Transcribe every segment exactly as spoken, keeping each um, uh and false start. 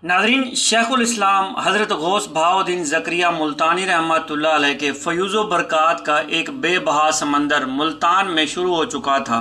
नाज़रीन, शेखुल इस्लाम हज़रत गौस बहाउद्दीन ज़करिया मुल्तानी रहमतुल्लाह अलैह के फ़यूज़ व बरक़ात का एक बेबहा समंदर मुल्तान में शुरू हो चुका था।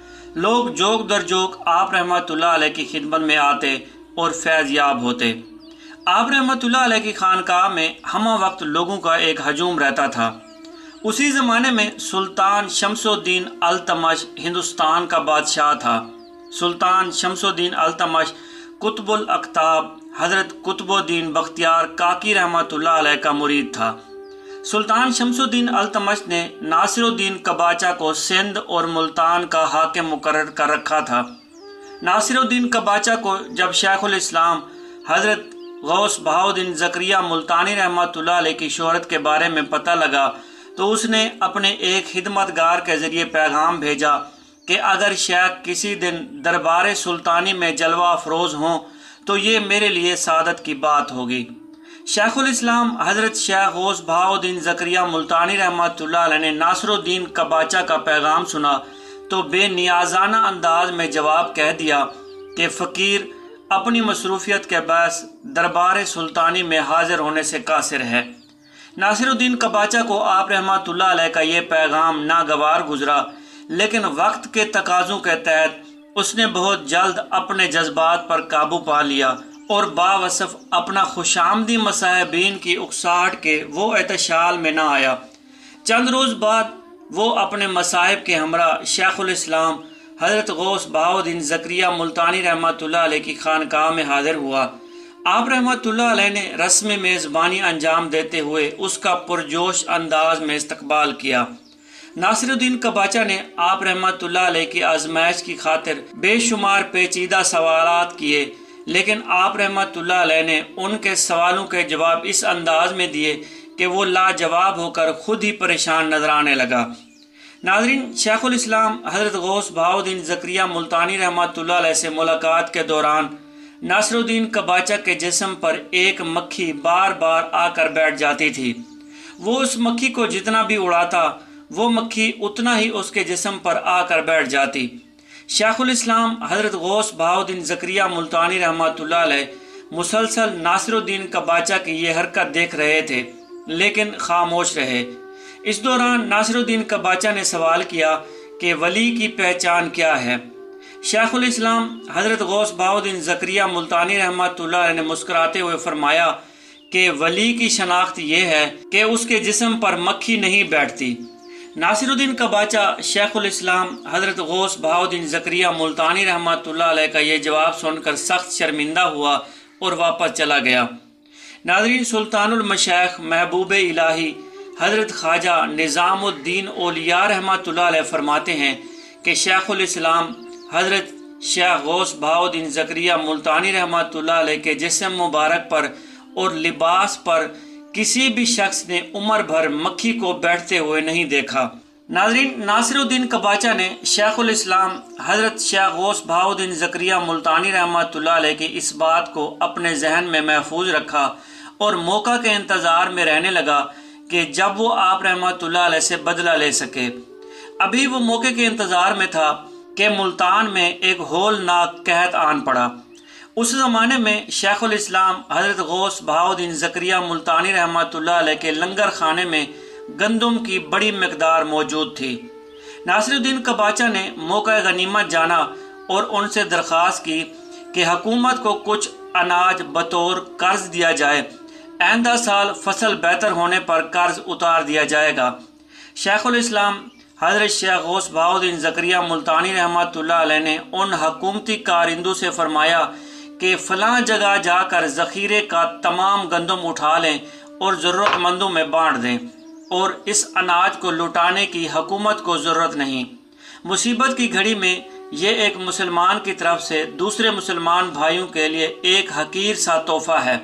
लोग जोक दर जोक आप रहमतुल्लाह अलैह की खिदमत में आते और फैज़ याब होते। आप रहमतुल्लाह अलैह की खानकाह में हमा वक्त लोगों का एक हजूम रहता था। उसी ज़माने में सुल्तान शमसुद्दीन अल्तमश हिंदुस्तान का बादशाह था। सुल्तान शमसुद्दीन अल्तमश कुतुबुल अक़ताब हज़रत कुतुबुद्दीन बख्तियार काकी रहमतुल्लाह अलैह का मुरीद था। सुल्तान शमसुद्दीन अल्तमश ने नासिरुद्दीन कबाचा को सिंध और मुल्तान का हाकिम मुकर्रर कर रखा था। नासिरुद्दीन कबाचा को जब शेखुल इस्लाम हज़रत गौस बहाउद्दीन ज़करिया मुल्तानी रहमतुल्लाह अलैह की शोहरत के बारे में पता लगा तो उसने अपने एक खिदमतगार के ज़रिए पैगाम भेजा कि अगर शेख किसी दिन दरबार सुल्तानी में जलवा अफरोज़ हों तो ये मेरे लिए सादत की बात होगी। शेखुल इस्लाम हज़रत शेख गौस बहाउद्दीन ज़करिया मुल्तानी रहमतुल्लाह अलैह ने नासिरुद्दीन कबाचा का पैगाम सुना तो बेनियाजाना अंदाज में जवाब कह दिया कि फ़कीर अपनी मसरूफियत के बायस दरबार सुल्तानी में हाजिर होने से कासिर है। नासिरुद्दीन कबाचा को आप रहमतुल्लाह अलैह का ये पैगाम नागवार गुजरा, लेकिन वक्त के तकाज़ों के तहत उसने बहुत जल्द अपने जज्बात पर काबू पा लिया और बावसफ अपना खुशामदी मसाहिबीन की उकसाहट के वो एहतशाल में न आया। चंद रोज़ बाद वो अपने मसाहिब के हमरा शेखुल इस्लाम हज़रत गौस बहाउद्दीन ज़करिया मुल्तानी रहमतुल्लाह अलैह की खानकाह में हाजिर हुआ। आप रहमतुल्लाह अलैह ने रस्म मेज़बानी अंजाम देते हुए उसका पुरजोश अंदाज में इस्तकबाल किया। नासिरुद्दीन कबाचा ने आप रहमतुल्लाह अलैह की आजमाइश की खातिर बेशुमार पेचीदा सवालात किए, लेकिन आप रहमतुल्लाह अलैह ने उनके सवालों के जवाब इस अंदाज में दिए कि वो लाजवाब होकर खुद ही परेशान नजर आने लगा। नाज़रीन, शेखुल इस्लाम हज़रत गौस बहाउद्दीन ज़करिया मुल्तानी रहमतुल्लाह अलैह से मुलाकात के दौरान नासिरुद्दीन कबाचा के जिस्म पर एक मक्खी बार बार आकर बैठ जाती थी। वो उस मक्खी को जितना भी उड़ाता वो मक्खी उतना ही उसके जिस्म पर आकर बैठ जाती। शेखुल इस्लाम हज़रत गौस बहाउद्दीन ज़करिया मुल्तानी रहमतुल्लाह अलैह मुसलसल नासिरुद्दीन कबाचा की ये हरकत देख रहे थे, लेकिन खामोश रहे। इस दौरान नासिरुद्दीन कबाचा ने सवाल किया कि वली की पहचान क्या है। शेखुल इस्लाम हज़रत गौस बहाउद्दीन ज़करिया मुल्तानी रहमतुल्लाह अलैह ने मुस्कुराते हुए फरमाया कि वली की शनाख्त ये है कि उसके जिस्म पर मक्खी नहीं बैठती। नासिरुद्दीन कबाचा शेखुल इस्लाम हज़रत गौस बहाउद्दीन ज़करिया मुल्तानी रहमतुल्लाह अलैह का ये जवाब सुनकर सख्त शर्मिंदा हुआ और वापस चला गया। नाज़रीन, सुल्तानुल मशाइख महबूब इलाही हज़रत ख्वाजा निज़ामुद्दीन औलिया रहमतुल्लाह अलैह फरमाते हैं कि शेखुल इस्लाम हज़रत शेख गौस बहाउद्दीन ज़करिया मुल्तानी रहमतुल्लाह अलैह के जिस्म मुबारक पर और लिबास पर किसी भी शख्स ने उम्र भर मक्खी को बैठते हुए नहीं देखा। नाज़रीन, नासिरुद्दीन कबाचा ने शेखुल इस्लाम हज़रत शेख गौस बहाउद्दीन ज़करिया मुल्तानी रहमतुल्लाह अलैह की इस बात को अपने जहन में महफूज रखा और मौका के इंतज़ार में रहने लगा कि जब वो आप रहमतुल्लाह अलैह से बदला ले सके। अभी वो मौके के इंतज़ार में था कि मुल्तान में एक होलनाक कहत आन पड़ा। उस ज़माने में शेखुल इस्लाम हज़रत गौस बहाउद्दीन ज़करिया मुल्तानी रहमतुल्लाह अलैह के लंगर खाने में गंदम की बड़ी मकदार मौजूद थी। नासिरुद्दीन कबाचा ने मौका गनीमत जाना और उनसे दरख्वास्त की कि हुकूमत को कुछ अनाज बतौर कर्ज दिया जाए। आइंदा साल फसल बेहतर होने पर कर्ज उतार दिया जाएगा। शेखुल इस्लाम हज़रत शेख गौस बहाउद्दीन ज़करिया मुल्तानी रहमतुल्लाह अलैह ने उन हुकूमती कारिंदों से फरमाया कि फ़लाँ जगह जाकर ज़ख़ीरे का तमाम गंदम उठा लें और ज़रूरतमंदों में बांट दें, और इस अनाज को लुटाने की हुकूमत को ज़रूरत नहीं। मुसीबत की घड़ी में ये एक मुसलमान की तरफ से दूसरे मुसलमान भाइयों के लिए एक हकीर सा तोहफ़ा है।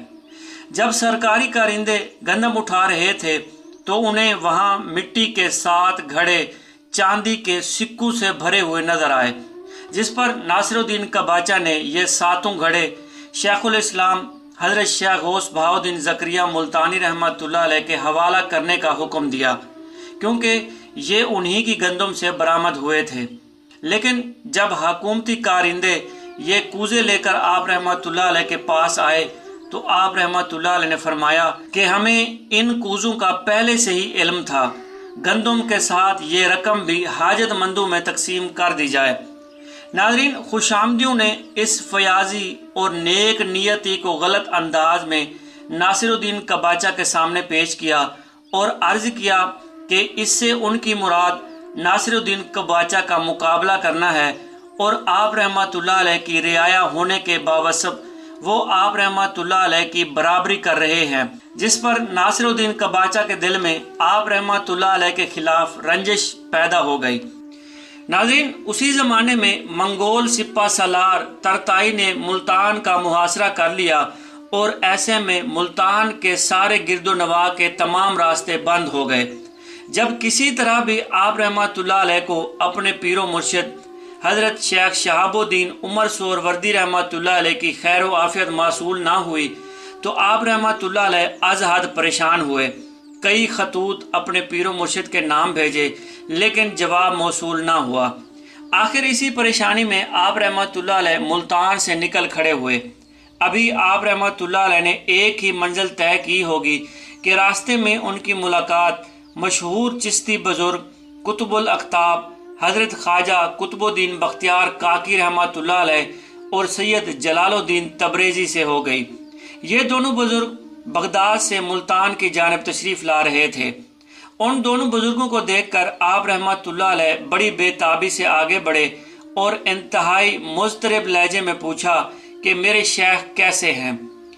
जब सरकारी कारिंदे गंदम उठा रहे थे तो उन्हें वहाँ मिट्टी के सात घड़े चांदी के सिक्कों से भरे हुए नजर आए, जिस पर नासिरुद्दीन कबाचा ने ये सातों घड़े शेखुल इस्लाम हज़रत शेख गौस बहाउद्दीन ज़करिया मुल्तानी रहमतुल्लाह अलैह के हवाला करने का हुक्म दिया, क्योंकि ये उन्हीं की गंदम से बरामद हुए थे। लेकिन जब हुकूमती कारिंदे ये कूजे लेकर आप रहमतुल्लाह अलैह के पास आए تو آپ رحمۃ اللہ علیہ نے فرمایا کہ ہمیں ان کوزوں کا پہلے سے ہی علم تھا، گندم کے ساتھ یہ رقم بھی حاجت مندوں میں تقسیم کر دی جائے۔ ناظرین، خوش آمدیوں نے اس فیاضی اور نیک نیتی کو غلط انداز میں ناصر الدین قباچہ کے سامنے پیش کیا اور عرض کیا کہ اس سے ان کی مراد ناصر الدین قباچہ کا مقابلہ کرنا ہے، اور آپ رحمۃ اللہ علیہ کی رعایا ہونے کے باوجود وہ آپ رحمۃ اللہ علیہ کی برابری کر رہے ہیں، جس پر ناصر الدین قباچہ کے دل میں آپ رحمۃ اللہ علیہ کے خلاف رنجش پیدا ہو گئی۔ ناظرین، اسی زمانے میں منگول سپہ سالار ترتائی نے ملتان کا محاصرہ کر لیا، اور ایسے میں ملتان کے سارے گرد و نواح کے تمام راستے بند ہو گئے۔ جب کسی طرح بھی آپ رحمۃ اللہ علیہ کو اپنے پیر و مرشد حضرت شیخ شہاب الدین عمر سہروردی رحمۃ اللہ علیہ کی خیر و عافیت موصول نہ ہوئی تو آپ رحمۃ اللہ علیہ از حد پریشان ہوئے۔ کئی خطوط اپنے پیر و مرشد کے نام بھیجے لیکن جواب موصول نہ ہوا۔ آخر اسی پریشانی میں آپ رحمۃ اللہ علیہ ملتان سے نکل کھڑے ہوئے۔ ابھی آپ رحمۃ اللہ علیہ نے ایک ہی منزل طے کی ہوگی کہ راستے میں ان کی ملاقات مشہور چشتی بزرگ قطب الاقطاب حضرت خواجہ قطب الدین بختیار کاکی رحمۃ اللہ علیہ اور سید جلال الدین تبریزی سے ہو گئی۔ یہ دونوں بزرگ بغداد سے ملتان کی جانب تشریف لا رہے تھے۔ ان دونوں بزرگوں کو دیکھ کر آپ رحمۃ اللہ علیہ بڑی بے تابی سے آگے بڑھے اور انتہائی مضطرب لہجے میں پوچھا کہ میرے شیخ کیسے ہیں؟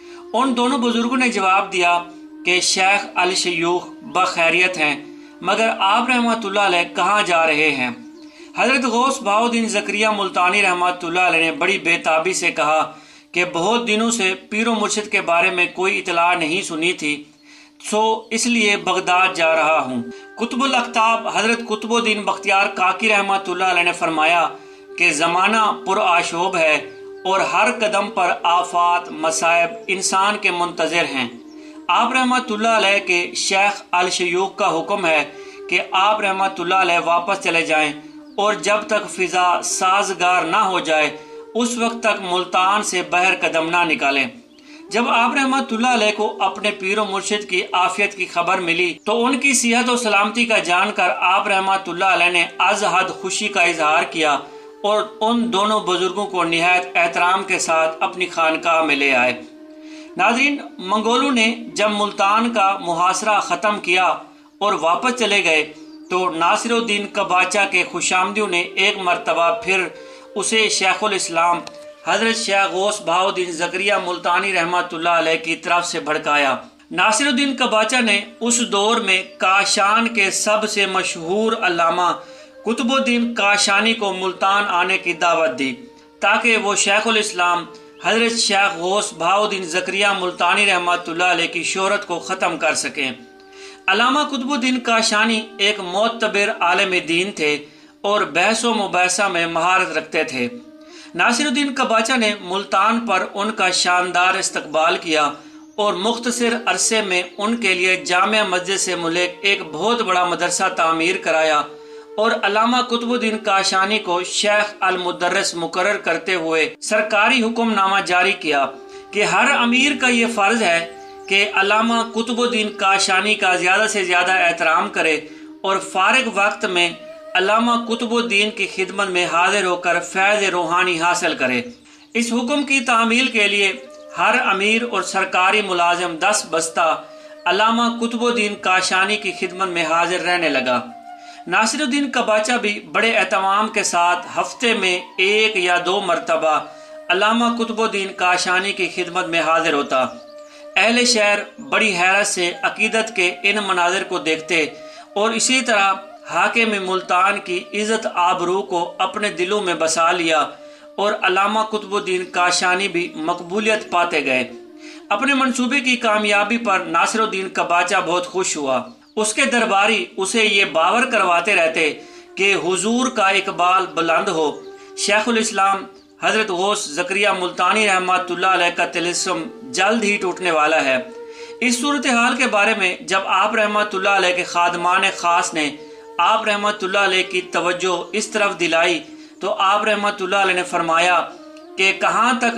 ان دونوں بزرگوں نے جواب دیا کہ شیخ الشیوخ بخیریت ہیں، مگر آپ رحمۃ اللہ علیہ کہاں جا رہے ہیں؟ حضرت غوث بہاؤ الدین زکریہ ملتانی رحمۃ اللہ علیہ نے بڑی بے تابی سے کہا کہ بہت دنوں سے پیر و مرشد کے بارے میں کوئی اطلاع نہیں سنی تھی، سو اس لیے بغداد جا رہا ہوں۔ قطب الاقطاب حضرت قطب الدین بختیار کاکی رحمۃ اللہ علیہ نے فرمایا کہ زمانہ پرآشوب ہے اور ہر قدم پر آفات مصائب انسان کے منتظر ہیں۔ آپ رحمۃ اللہ علیہ کے شیخ الشیوخ کا حکم ہے کہ آپ رحمۃ اللہ علیہ واپس چلے جائیں اور جب تک فضا سازگار نہ ہو جائے اس وقت تک ملتان سے بہر قدم نہ نکالیں۔ جب آپ رحمۃ اللہ علیہ کو اپنے پیر و مرشد کی عافیت کی خبر ملی تو ان کی صحت و سلامتی کا جان کر آپ رحمۃ اللہ علیہ نے از حد خوشی کا اظہار کیا اور ان دونوں بزرگوں کو نہایت احترام کے ساتھ اپنی خانقاہ میں لے آئے۔ ناظرین، منگولوں نے جب ملتان کا محاصرہ ختم کیا اور واپس چلے گئے تو ناصر الدین قباچہ کے خوشامدیوں نے ایک مرتبہ پھر اسے شیخ الاسلام حضرت شیخ غوث بہاؤ الدین زکریہ ملتانی رحمۃ اللہ علیہ کی طرف سے بھڑکایا۔ ناصر الدین قباچہ نے اس دور میں کاشان کے سب سے مشہور علامہ قطب الدین کاشانی کو ملتان آنے کی دعوت دی تاکہ وہ شیخ الاسلام حضرت شیخ غوث بہاؤ الدین زکریہ ملتانی رحمۃ اللہ علیہ کی شہرت کو ختم کر سکیں۔ علامہ قطب الدین کاشانی ایک معتبر عالم دین تھے اور بحث و مباحثہ میں مہارت رکھتے تھے۔ ناصر الدین قباچہ نے ملتان پر ان کا شاندار استقبال کیا اور مختصر عرصے میں ان کے لیے جامع مسجد سے ملک ایک بہت بڑا مدرسہ تعمیر کرایا اور علامہ قطب الدین کاشانی کو شیخ المدرس مقرر کرتے ہوئے سرکاری حکم نامہ جاری کیا کہ ہر امیر کا یہ فرض ہے کہ علامہ قطب الدین کاشانی کا زیادہ سے زیادہ احترام کرے اور فارغ وقت میں علامہ قطب الدین کی خدمت میں حاضر ہو کر فیض روحانی حاصل کرے۔ اس حکم کی تعمیل کے لیے ہر امیر اور سرکاری ملازم دس بستہ علامہ قطب الدین کاشانی کی خدمت میں حاضر رہنے لگا۔ ناصر الدین قباچہ بھی بڑے اہتمام کے ساتھ ہفتے میں ایک یا دو مرتبہ علامہ قطب الدین کاشانی کی خدمت میں حاضر ہوتا۔ اہل شہر بڑی حیرت سے عقیدت کے ان مناظر کو دیکھتے اور اسی طرح حاکم ملتان کی عزت آبرو کو اپنے دلوں میں بسا لیا اور علامہ قطب الدین کاشانی بھی مقبولیت پاتے گئے۔ اپنے منصوبے کی کامیابی پر ناصر الدین قباچہ بہت خوش ہوا۔ اس کے درباری اسے یہ باور کرواتے رہتے کہ حضور کا اقبال بلند ہو، شیخ الاسلام حضرت غوث زکریہ ملتانی رحمۃ اللہ علیہ کا طلسم جلد ہی ٹوٹنے والا ہے۔ اس صورتحال کے بارے میں جب آپ رحمۃ اللہ علیہ کے خادمان خاص نے آپ رحمۃ اللہ علیہ کی توجہ اس طرف دلائی تو آپ رحمۃ اللہ علیہ نے فرمایا کہ کہاں تک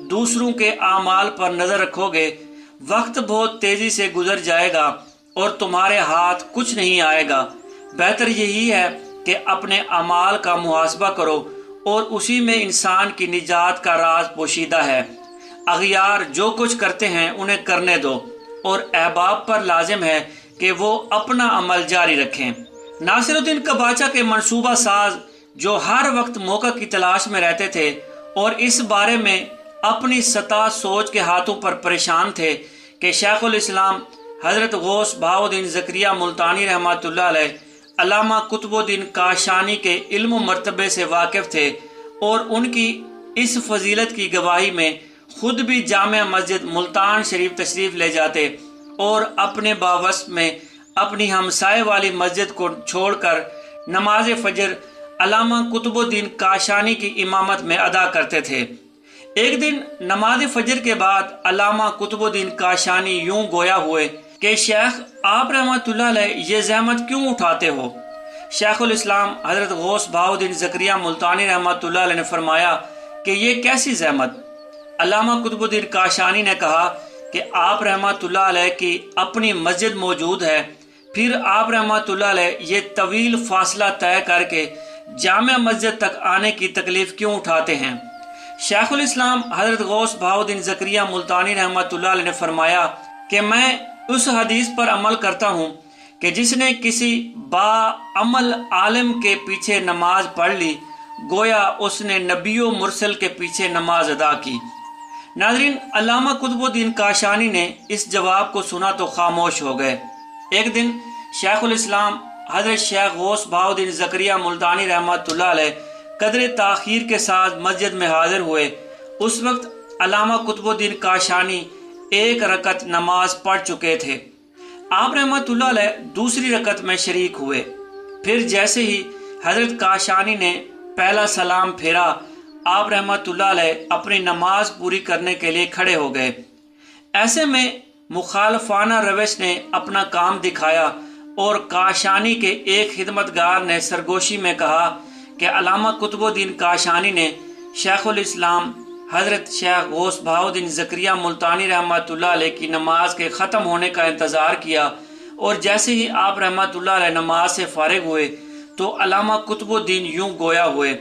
दूसरों के आमाल पर नजर रखोगे, वक्त बहुत तेजी से गुजर जाएगा और तुम्हारे हाथ कुछ नहीं आएगा। बेहतर यही है कि अपने अमाल का मुहासबा करो और उसी में इंसान की निजात का राज पोशीदा है। अगियार जो कुछ करते हैं उन्हें करने दो और अहबाब पर लाजिम है कि वो अपना अमल जारी रखें। नासिरुद्दीन कबाचा के मंसूबा साज जो हर वक्त मौका की तलाश में रहते थे और इस बारे में अपनी सता सोच के हाथों पर परेशान थे कि शेखुल इस्लाम हजरत गौस बहाउद्दीन ज़करिया मुल्तानी रहमतुल्लाह अलैह अल्लामा कुतुबुद्दीन काशानी के इल्म मर्तबे से वाकिफ थे और उनकी इस फजीलत की गवाही में खुद भी जामिया मस्जिद मुल्तान शरीफ तशरीफ ले जाते और अपने बावस में अपनी हमसाए वाली मस्जिद को छोड़कर नमाज फजर अल्लामा कुतुबुद्दीन काशानी की इमामत में अदा करते थे। एक दिन नमाज फजर के बाद अल्लामा कुतुबुद्दीन काशानी यूं गोया हुए कि शेख आप रहमतुल्लाह अलैह ये जहमत क्यों उठाते हो? शेखुल इस्लाम हजरत गौस बहाउद्दीन ज़करिया मुल्तानी रहमतुल्लाह अलैह ने फरमाया कि ये कैसी जहमत? अल्लामा कुतुबुद्दीन काशानी ने कहा कि आप रहमतुल्लाह अलैह की अपनी मस्जिद मौजूद है, फिर आप रहमतुल्लाह अलैह ये तवील फासला तय करके जामिया मस्जिद तक आने की तकलीफ क्यों उठाते हैं? शेखुल इस्लाम हजरत गौस बहाउद्दीन ज़करिया मुल्तानी रहमतुल्लाह अलैह ने फरमाया कि मैं उस हदीस पर अमल करता हूँ कि जिसने किसी बाअमल आलिम के पीछे नमाज पढ़ ली, गोया उसने नबियो मुरसल के पीछे नमाज अदा की। नाज़रीन, अल्लामा कुतुबुद्दीन काशानी ने इस जवाब को सुना तो खामोश हो गए। एक दिन शेखुल इस्लाम हजरत शेख गौस बहाउद्दीन ज़करिया मुल्तानी रहमतुल्लाह अलैह कदर ताखीर के साथ मस्जिद में हाजिर हुए। उस वक्त अल्लामा कुतुबुद्दीन काशानी एक रकत नमाज पढ़ चुके थे। आप रहमतुल्लाह अलैह दूसरी रकत में शरीक हुए। फिर जैसे ही हजरत काशानी ने पहला सलाम फेरा, आप रहमतुल्लाह अलैह अपनी नमाज पूरी करने के लिए खड़े हो गए। ऐसे में मुखालफाना रविश ने अपना काम दिखाया और काशानी के एक खिदमतगार ने सरगोशी में कहा कि अल्लामा कुतुबुद्दीन काशानी ने शेखुल इस्लाम हजरत शेख गौस बहाउद्दीन ज़करिया मुल्तानी रहमतुल्लाह अलैह की नमाज के ख़त्म होने का इंतज़ार किया और जैसे ही आप रहमतुल्लाह अलैह नमाज से फारिग हुए तो अल्लामा कुतुबुद्दीन यूं गोया हुए,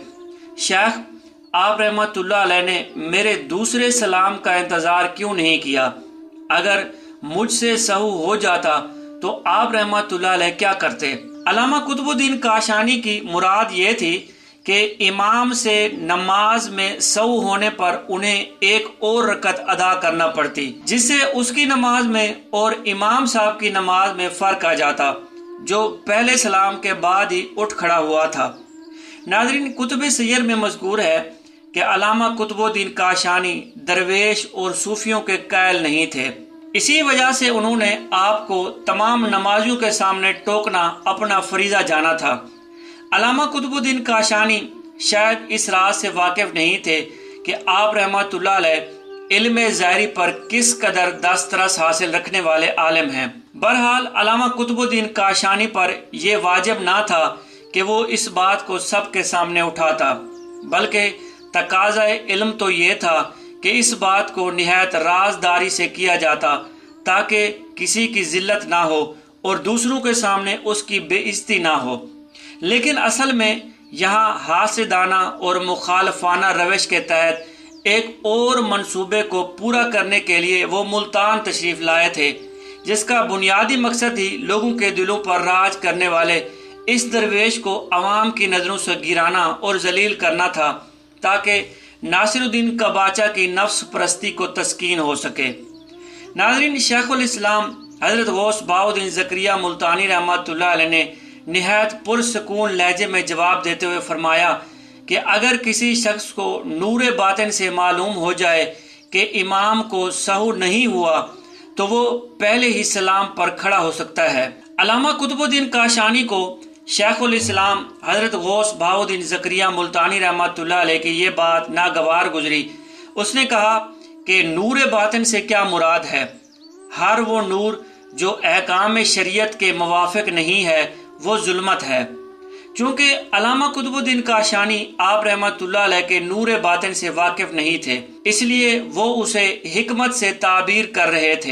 शेख आप रहमतुल्लाह अलैह ने मेरे दूसरे सलाम का इंतज़ार क्यों नहीं किया? अगर मुझसे सहू हो जाता तो आप रहमतुल्लाह अलैह क्या करते? अल्लामा कुतुबुद्दीन काशानी की मुराद ये थी कि इमाम से नमाज में सहू होने पर उन्हें एक और रकत अदा करना पड़ती, जिससे उसकी नमाज में और इमाम साहब की नमाज में फ़र्क आ जाता, जो पहले सलाम के बाद ही उठ खड़ा हुआ था। नाज़रीन, कुतुब सैयर में मज़कूर है कि अल्लामा कुतुबुद्दीन काशानी दरवेश और सूफियों के कायल नहीं थे। इसी वजह से उन्होंने आपको तमाम नमाजियों के सामने टोकना अपना फरीजा जाना था। अल्लामा कुतुबुद्दीन काशानी शायद इस राज से वाकिफ नहीं थे कि आप रहमतुल्लाह अलैह इल्म ज़ाहिरी पर किस कदर दस्तरस हासिल रखने वाले आलिम हैं। बहरहाल अल्लामा कुतुबुद्दीन काशानी पर यह वाजिब ना था कि वो इस बात को सबके सामने उठाता, बल्कि तकाज़ा इल्म तो ये था कि इस बात को निहायत राजदारी से किया जाता ताकि किसी की जिल्लत ना हो और दूसरों के सामने उसकी बेइज्जती ना हो। लेकिन असल में यहाँ हासिदाना और मुखालफाना रविश के तहत एक और मंसूबे को पूरा करने के लिए वो मुल्तान तशरीफ लाए थे, जिसका बुनियादी मकसद ही लोगों के दिलों पर राज करने वाले इस दरवेश को अवाम की नज़रों से गिराना और जलील करना था, ताकि नासिरुद्दीन कबाचा की नफ्स परस्ती को तस्कीन हो सके। नाज़रीन, शेखुल इस्लाम हजरत गौस बहाउद्दीन ज़करिया मुल्तानी रहमतुल्लाह अलैह ने निहायत पुरसकून लहजे में जवाब देते हुए फरमाया कि अगर किसी शख्स को नूर बातिन से मालूम हो जाए कि इमाम को सहू नहीं हुआ तो वो पहले ही सलाम पर खड़ा हो सकता है। अल्लामा कुतुबुद्दीन काशानी को शेखुल इस्लाम हजरत गौस बहाउद्दीन ज़करिया मुल्तानी रहमतुल्लाह अलैह की ये बात नागवार गुजरी। उसने कहा कि नूर बातिन से क्या मुराद है? हर वो नूर जो अहकाम शरीयत के मुवाफिक नहीं है वो जुल्मत है। چونکہ علامہ قطب الدین کاشانی آپ رحمۃ اللہ علیہ کے نور باطن سے واقف نہیں تھے، اس لیے وہ اسے حکمت سے تعبیر کر رہے تھے۔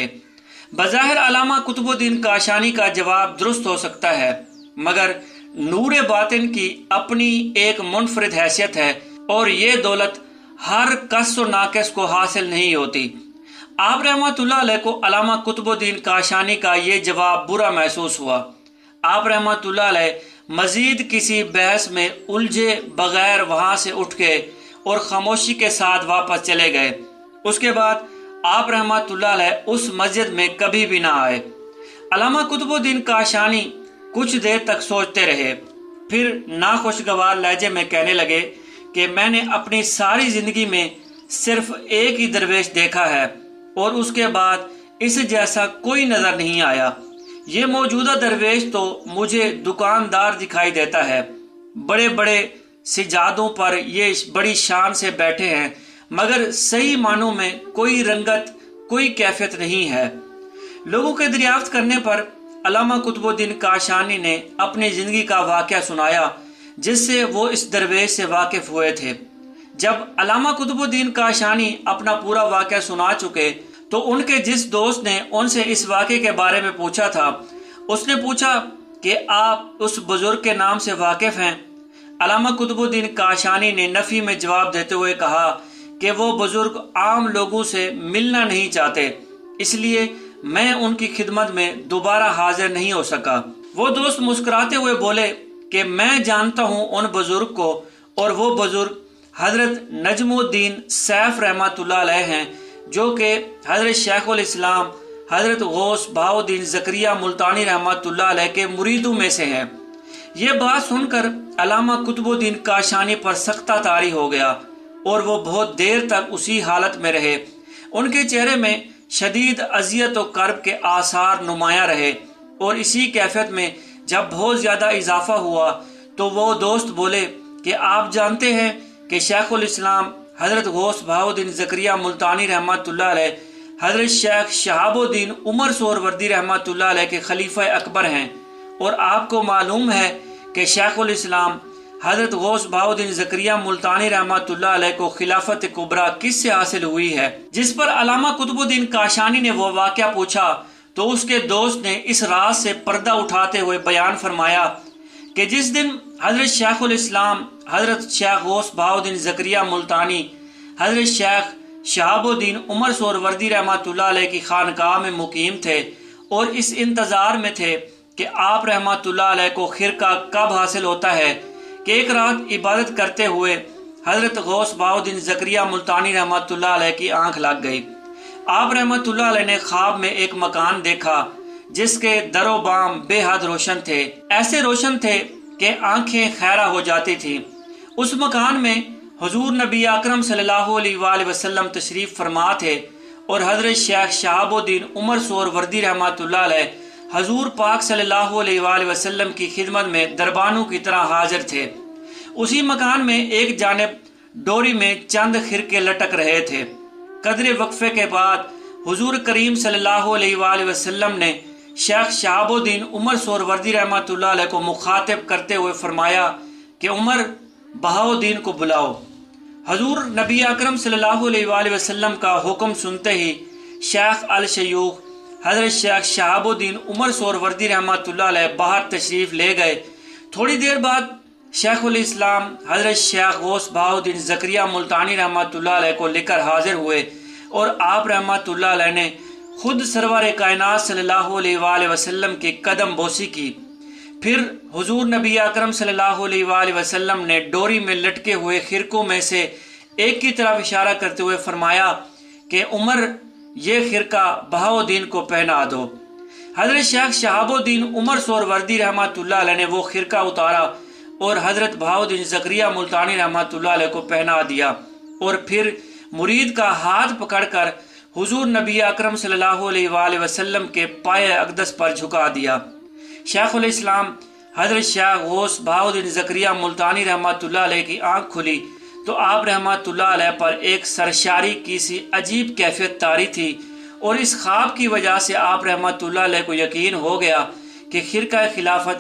بظاہر علامہ قطب الدین کاشانی کا جواب درست ہو سکتا ہے، مگر نور باطن کی اپنی ایک منفرد حیثیت ہے اور یہ دولت ہر کس و ناقص کو حاصل نہیں ہوتی۔ آپ رحمۃ اللہ علیہ کو علامہ قطب الدین کاشانی کا یہ جواب برا محسوس ہوا۔ آپ رحمۃ اللہ علیہ مزید کسی بحث میں الجھے بغیر وہاں سے اٹھ کے اور خاموشی کے ساتھ واپس چلے گئے۔ اس کے بعد آپ رحمۃ اللہ علیہ اس مسجد میں کبھی بھی نہ آئے۔ علامہ قطب الدین کاشانی کچھ دیر تک سوچتے رہے، پھر ناخوشگوار لہجے میں کہنے لگے کہ میں نے اپنی ساری زندگی میں صرف ایک ہی درویش دیکھا ہے اور اس کے بعد اس جیسا کوئی نظر نہیں آیا۔ یہ موجودہ درویش تو مجھے دکاندار دکھائی دیتا ہے، بڑے بڑے سجادوں پر یہ بڑی شان سے بیٹھے ہیں، مگر صحیح معنوں میں کوئی رنگت، کوئی کیفیت نہیں ہے۔ لوگوں کے دریافت کرنے پر علامہ قطب الدین کاشانی نے اپنی زندگی کا واقعہ سنایا جس سے وہ اس درویش سے واقف ہوئے تھے۔ جب علامہ قطب الدین کاشانی اپنا پورا واقعہ سنا چکے تو ان کے جس دوست نے ان سے اس واقعے کے بارے میں پوچھا تھا، اس نے پوچھا کہ آپ اس بزرگ کے نام سے واقف ہیں؟ علامہ قطب الدین کاشانی نے نفی میں جواب دیتے ہوئے کہا کہ وہ بزرگ عام لوگوں سے ملنا نہیں چاہتے، اس لیے میں ان کی خدمت میں دوبارہ حاضر نہیں ہو سکا۔ وہ دوست مسکراتے ہوئے بولے کہ میں جانتا ہوں ان بزرگ کو، اور وہ بزرگ حضرت نجم الدین سیف رحمۃ اللہ علیہ ہیں، جو کہ حضرت شیخ الاسلام حضرت غوث بہاؤ الدین زکریا ملتانی رحمۃ اللہ علیہ کے مریدوں میں سے ہیں۔ یہ بات سن کر علامہ قطب الدین کاشانی پر سختہ طاری ہو گیا اور وہ بہت دیر تک اسی حالت میں رہے۔ ان کے چہرے میں شدید اذیت و کرب کے آثار نمایاں رہے، اور اسی کیفیت میں جب بہت زیادہ اضافہ ہوا تو وہ دوست بولے کہ آپ جانتے ہیں کہ شیخ الاسلام حضرت غوث بہاؤ الدین زکریا ملتانی رحمۃ اللہ علیہ حضرت شیخ شہاب الدین عمر سہروردی رحمۃ اللہ علیہ کے خلیفہ اکبر ہیں، اور آپ کو معلوم ہے کہ شیخ الاسلام حضرت غوث بہاؤ الدین زکریا ملتانی رحمۃ اللہ علیہ کو خلافت کبریٰ کس سے حاصل ہوئی ہے؟ جس پر علامہ قطب الدین کاشانی نے وہ واقعہ پوچھا تو اس کے دوست نے اس راز سے پردہ اٹھاتے ہوئے بیان فرمایا کہ جس دن حضرت شیخ الاسلام حضرت شیخ غوث بہاؤ الدین زکریا ملتانی حضرت شیخ شہاب الدین عمر سہروردی رحمۃ اللہ علیہ کی خانقاہ میں مقیم تھے اور اس انتظار میں تھے کہ آپ رحمۃ اللہ علیہ کو خرقہ کب حاصل ہوتا ہے، کہ ایک رات عبادت کرتے ہوئے حضرت غوث بہاؤ الدین زکریا ملتانی رحمۃ اللہ علیہ کی آنکھ لگ گئی۔ آپ رحمۃ اللہ علیہ نے خواب میں ایک مکان دیکھا جس کے در و بام بے حد روشن تھے، ایسے روشن تھے کہ آنکھیں خیرہ ہو جاتی تھیں۔ اس مکان میں حضور نبی اکرم صلی اللہ علیہ وآلہ وسلم تشریف فرما تھے، اور حضرت شیخ شہاب الدین عمر سہروردی رحمۃ اللہ علیہ حضور پاک صلی اللہ علیہ وآلہ وسلم کی خدمت میں دربانوں کی طرح حاضر تھے۔ اسی مکان میں ایک جانب ڈوری میں چند خرقے لٹک رہے تھے۔ قدر وقفے کے بعد حضور کریم صلی اللہ علیہ وآلہ وسلم نے شیخ شہاب الدین عمر سہروردی رحمۃ اللہ علیہ کو مخاطب کرتے ہوئے فرمایا کہ عمر بہاؤ الدین کو بلاؤ۔ حضور نبی اکرم صلی اللہ علیہ وآلہ وسلم کا حکم سنتے ہی شیخ الشیوخ حضرت شیخ شہاب الدین عمر سہروردی رحمۃ اللہ علیہ باہر تشریف لے گئے۔ تھوڑی دیر بعد شیخ الاسلام حضرت شیخ غوث بہاؤ الدین زکریا ملتانی رحمۃ اللہ علیہ کو لے کر حاضر ہوئے، اور آپ رحمۃ اللہ علیہ نے خود سرور کائنات صلی اللہ علیہ وآلہ وسلم کی قدم بوسی کی۔ پھر حضور نبی اکرم صلی اللہ علیہ وآلہ وسلم نے ڈوری میں لٹکے ہوئے خرقوں میں سے ایک کی طرف اشارہ کرتے ہوئے فرمایا کہ عمر یہ خرقہ بہاؤ الدین کو پہنا دو۔ حضرت شیخ شہاب الدین عمر سہروردی رحمۃ اللہ علیہ نے وہ خرقہ اتارا اور حضرت بہاؤ الدین زکریا ملتانی رحمۃ اللہ علیہ کو پہنا دیا، اور پھر مرید کا ہاتھ پکڑ کر حضور نبی اکرم صلی اللہ علیہ وآلہ وسلم کے پائے اقدس پر جھکا دیا۔ شیخ الاسلام حضرت شیخ غوث بہاؤ الدین زکریا ملتانی رحمۃ اللہ علیہ کی آنکھ کھلی تو آپ رحمۃ اللہ علیہ پر ایک سرشاری کی سی عجیب کیفیت طاری تھی، اور اس خواب کی وجہ سے آپ رحمۃ اللہ علیہ کو یقین ہو گیا کہ خرقہ خلافت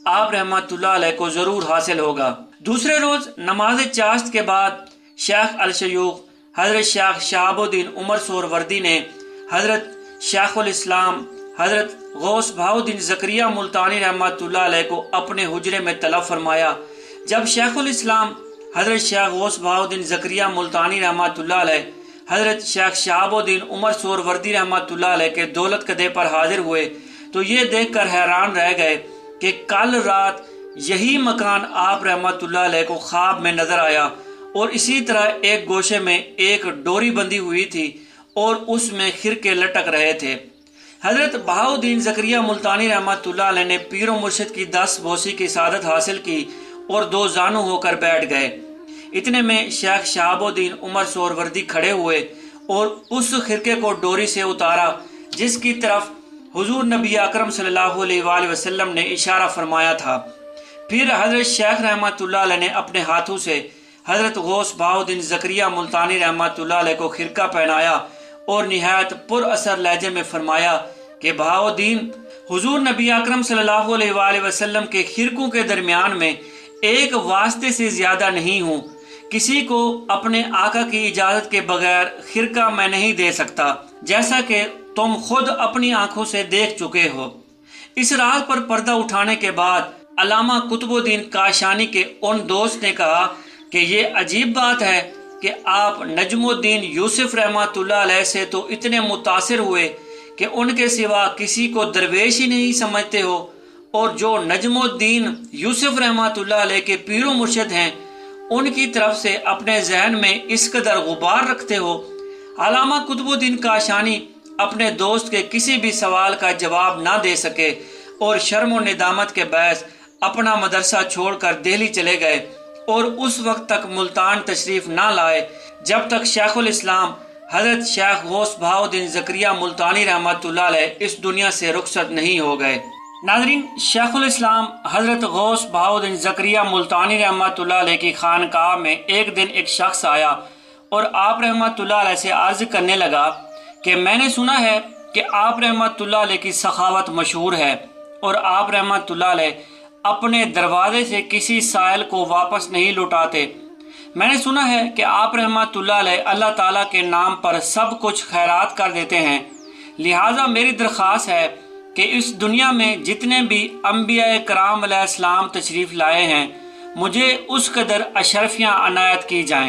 آپ رحمۃ اللہ علیہ کو ضرور حاصل ہوگا۔ دوسرے روز نماز چاشت کے بعد شیخ الشیوخ حضرت شیخ شہاب الدین عمر سہروردی نے حضرت شیخ الاسلام حضرت غوث بہاؤ الدین زکریا ملتانی رحمۃ اللہ علیہ کو اپنے حجرے میں طلب فرمایا۔ جب شیخ الاسلام حضرت شیخ غوث بہاؤ الدین زکریا ملتانی رحمۃ اللہ علیہ حضرت شیخ شہاب الدین عمر سہروردی رحمۃ اللہ علیہ کے دولت قدے پر حاضر ہوئے تو یہ دیکھ کر حیران رہ گئے کہ کل رات یہی مکان آپ رحمۃ اللہ علیہ کو خواب میں نظر آیا، اور اسی طرح ایک گوشے میں ایک ڈوری بندھی ہوئی تھی اور اس میں خرقے لٹک رہے تھے۔ حضرت بہاؤ الدین زکریا ملتانی رحمۃ اللہ علیہ نے پیر و مرشد کی دس بوسی کی سعادت حاصل کی اور دو زانو ہو کر بیٹھ گئے۔ اتنے میں شیخ شہاب الدین عمر سہروردی کھڑے ہوئے اور اس خرقے کو ڈوری سے اتارا جس کی طرف حضور نبی اکرم صلی اللہ علیہ وآلہ وسلم نے اشارہ فرمایا تھا۔ پھر حضرت شیخ رحمۃ اللہ علیہ نے اپنے ہاتھوں سے حضرت غوث بہاؤ الدین زکریا ملتانی رحمۃ اللہ علیہ کو خرقہ پہنایا اور نہایت پر اثر لہجے میں فرمایا کہ بہاؤ الدین، حضور نبی اکرم صلی اللہ علیہ وآلہ وسلم کے خرقوں کے درمیان میں ایک واسطے سے زیادہ نہیں ہوں، کسی کو اپنے آقا کی اجازت کے بغیر خرقہ میں نہیں دے سکتا، جیسا کہ تم خود اپنی آنکھوں سے دیکھ چکے ہو۔ اس راز پر پردہ اٹھانے کے بعد علامہ قطب الدین کاشانی کے ان دوست نے کہا کہ یہ عجیب بات ہے کہ آپ نجم الدین یوسف رحمۃ اللہ علیہ سے تو اتنے متاثر ہوئے کہ ان کے سوا کسی کو درویش ہی نہیں سمجھتے ہو، اور جو نجم الدین یوسف رحمۃ اللہ علیہ کے پیر و مرشد ہیں ان کی طرف سے اپنے ذہن میں اس قدر غبار رکھتے ہو۔ علامہ قطب الدین کاشانی اپنے دوست کے کسی بھی سوال کا جواب نہ دے سکے اور شرم و ندامت کے باعث اپنا مدرسہ چھوڑ کر دہلی چلے گئے اور اس وقت تک ملتان تشریف نہ لائے جب تک شیخ الاسلام حضرت شیخ غوث بہاؤ الدین زکریا ملتانی رحمۃ اللہ علیہ اس دنیا سے رخصت نہیں ہو گئے۔ ناظرین، شیخ الاسلام حضرت غوث بہاؤ الدین زکریا ملتانی رحمۃ اللہ علیہ کی خانقاہ میں ایک دن ایک شخص آیا اور آپ رحمۃ اللہ علیہ سے عرض کرنے لگا کہ میں نے سنا ہے کہ آپ رحمۃ اللہ علیہ کی سخاوت مشہور ہے اور آپ رحمۃ اللہ علیہ اپنے دروازے سے کسی سائل کو واپس نہیں لوٹاتے۔ میں نے سنا ہے کہ آپ رحمۃ اللہ علیہ اللہ تعالیٰ کے نام پر سب کچھ خیرات کر دیتے ہیں، لہٰذا میری درخواست ہے کہ اس دنیا میں جتنے بھی انبیاء کرام علیہ السلام تشریف لائے ہیں مجھے اس قدر اشرفیاں عنایت کی جائیں۔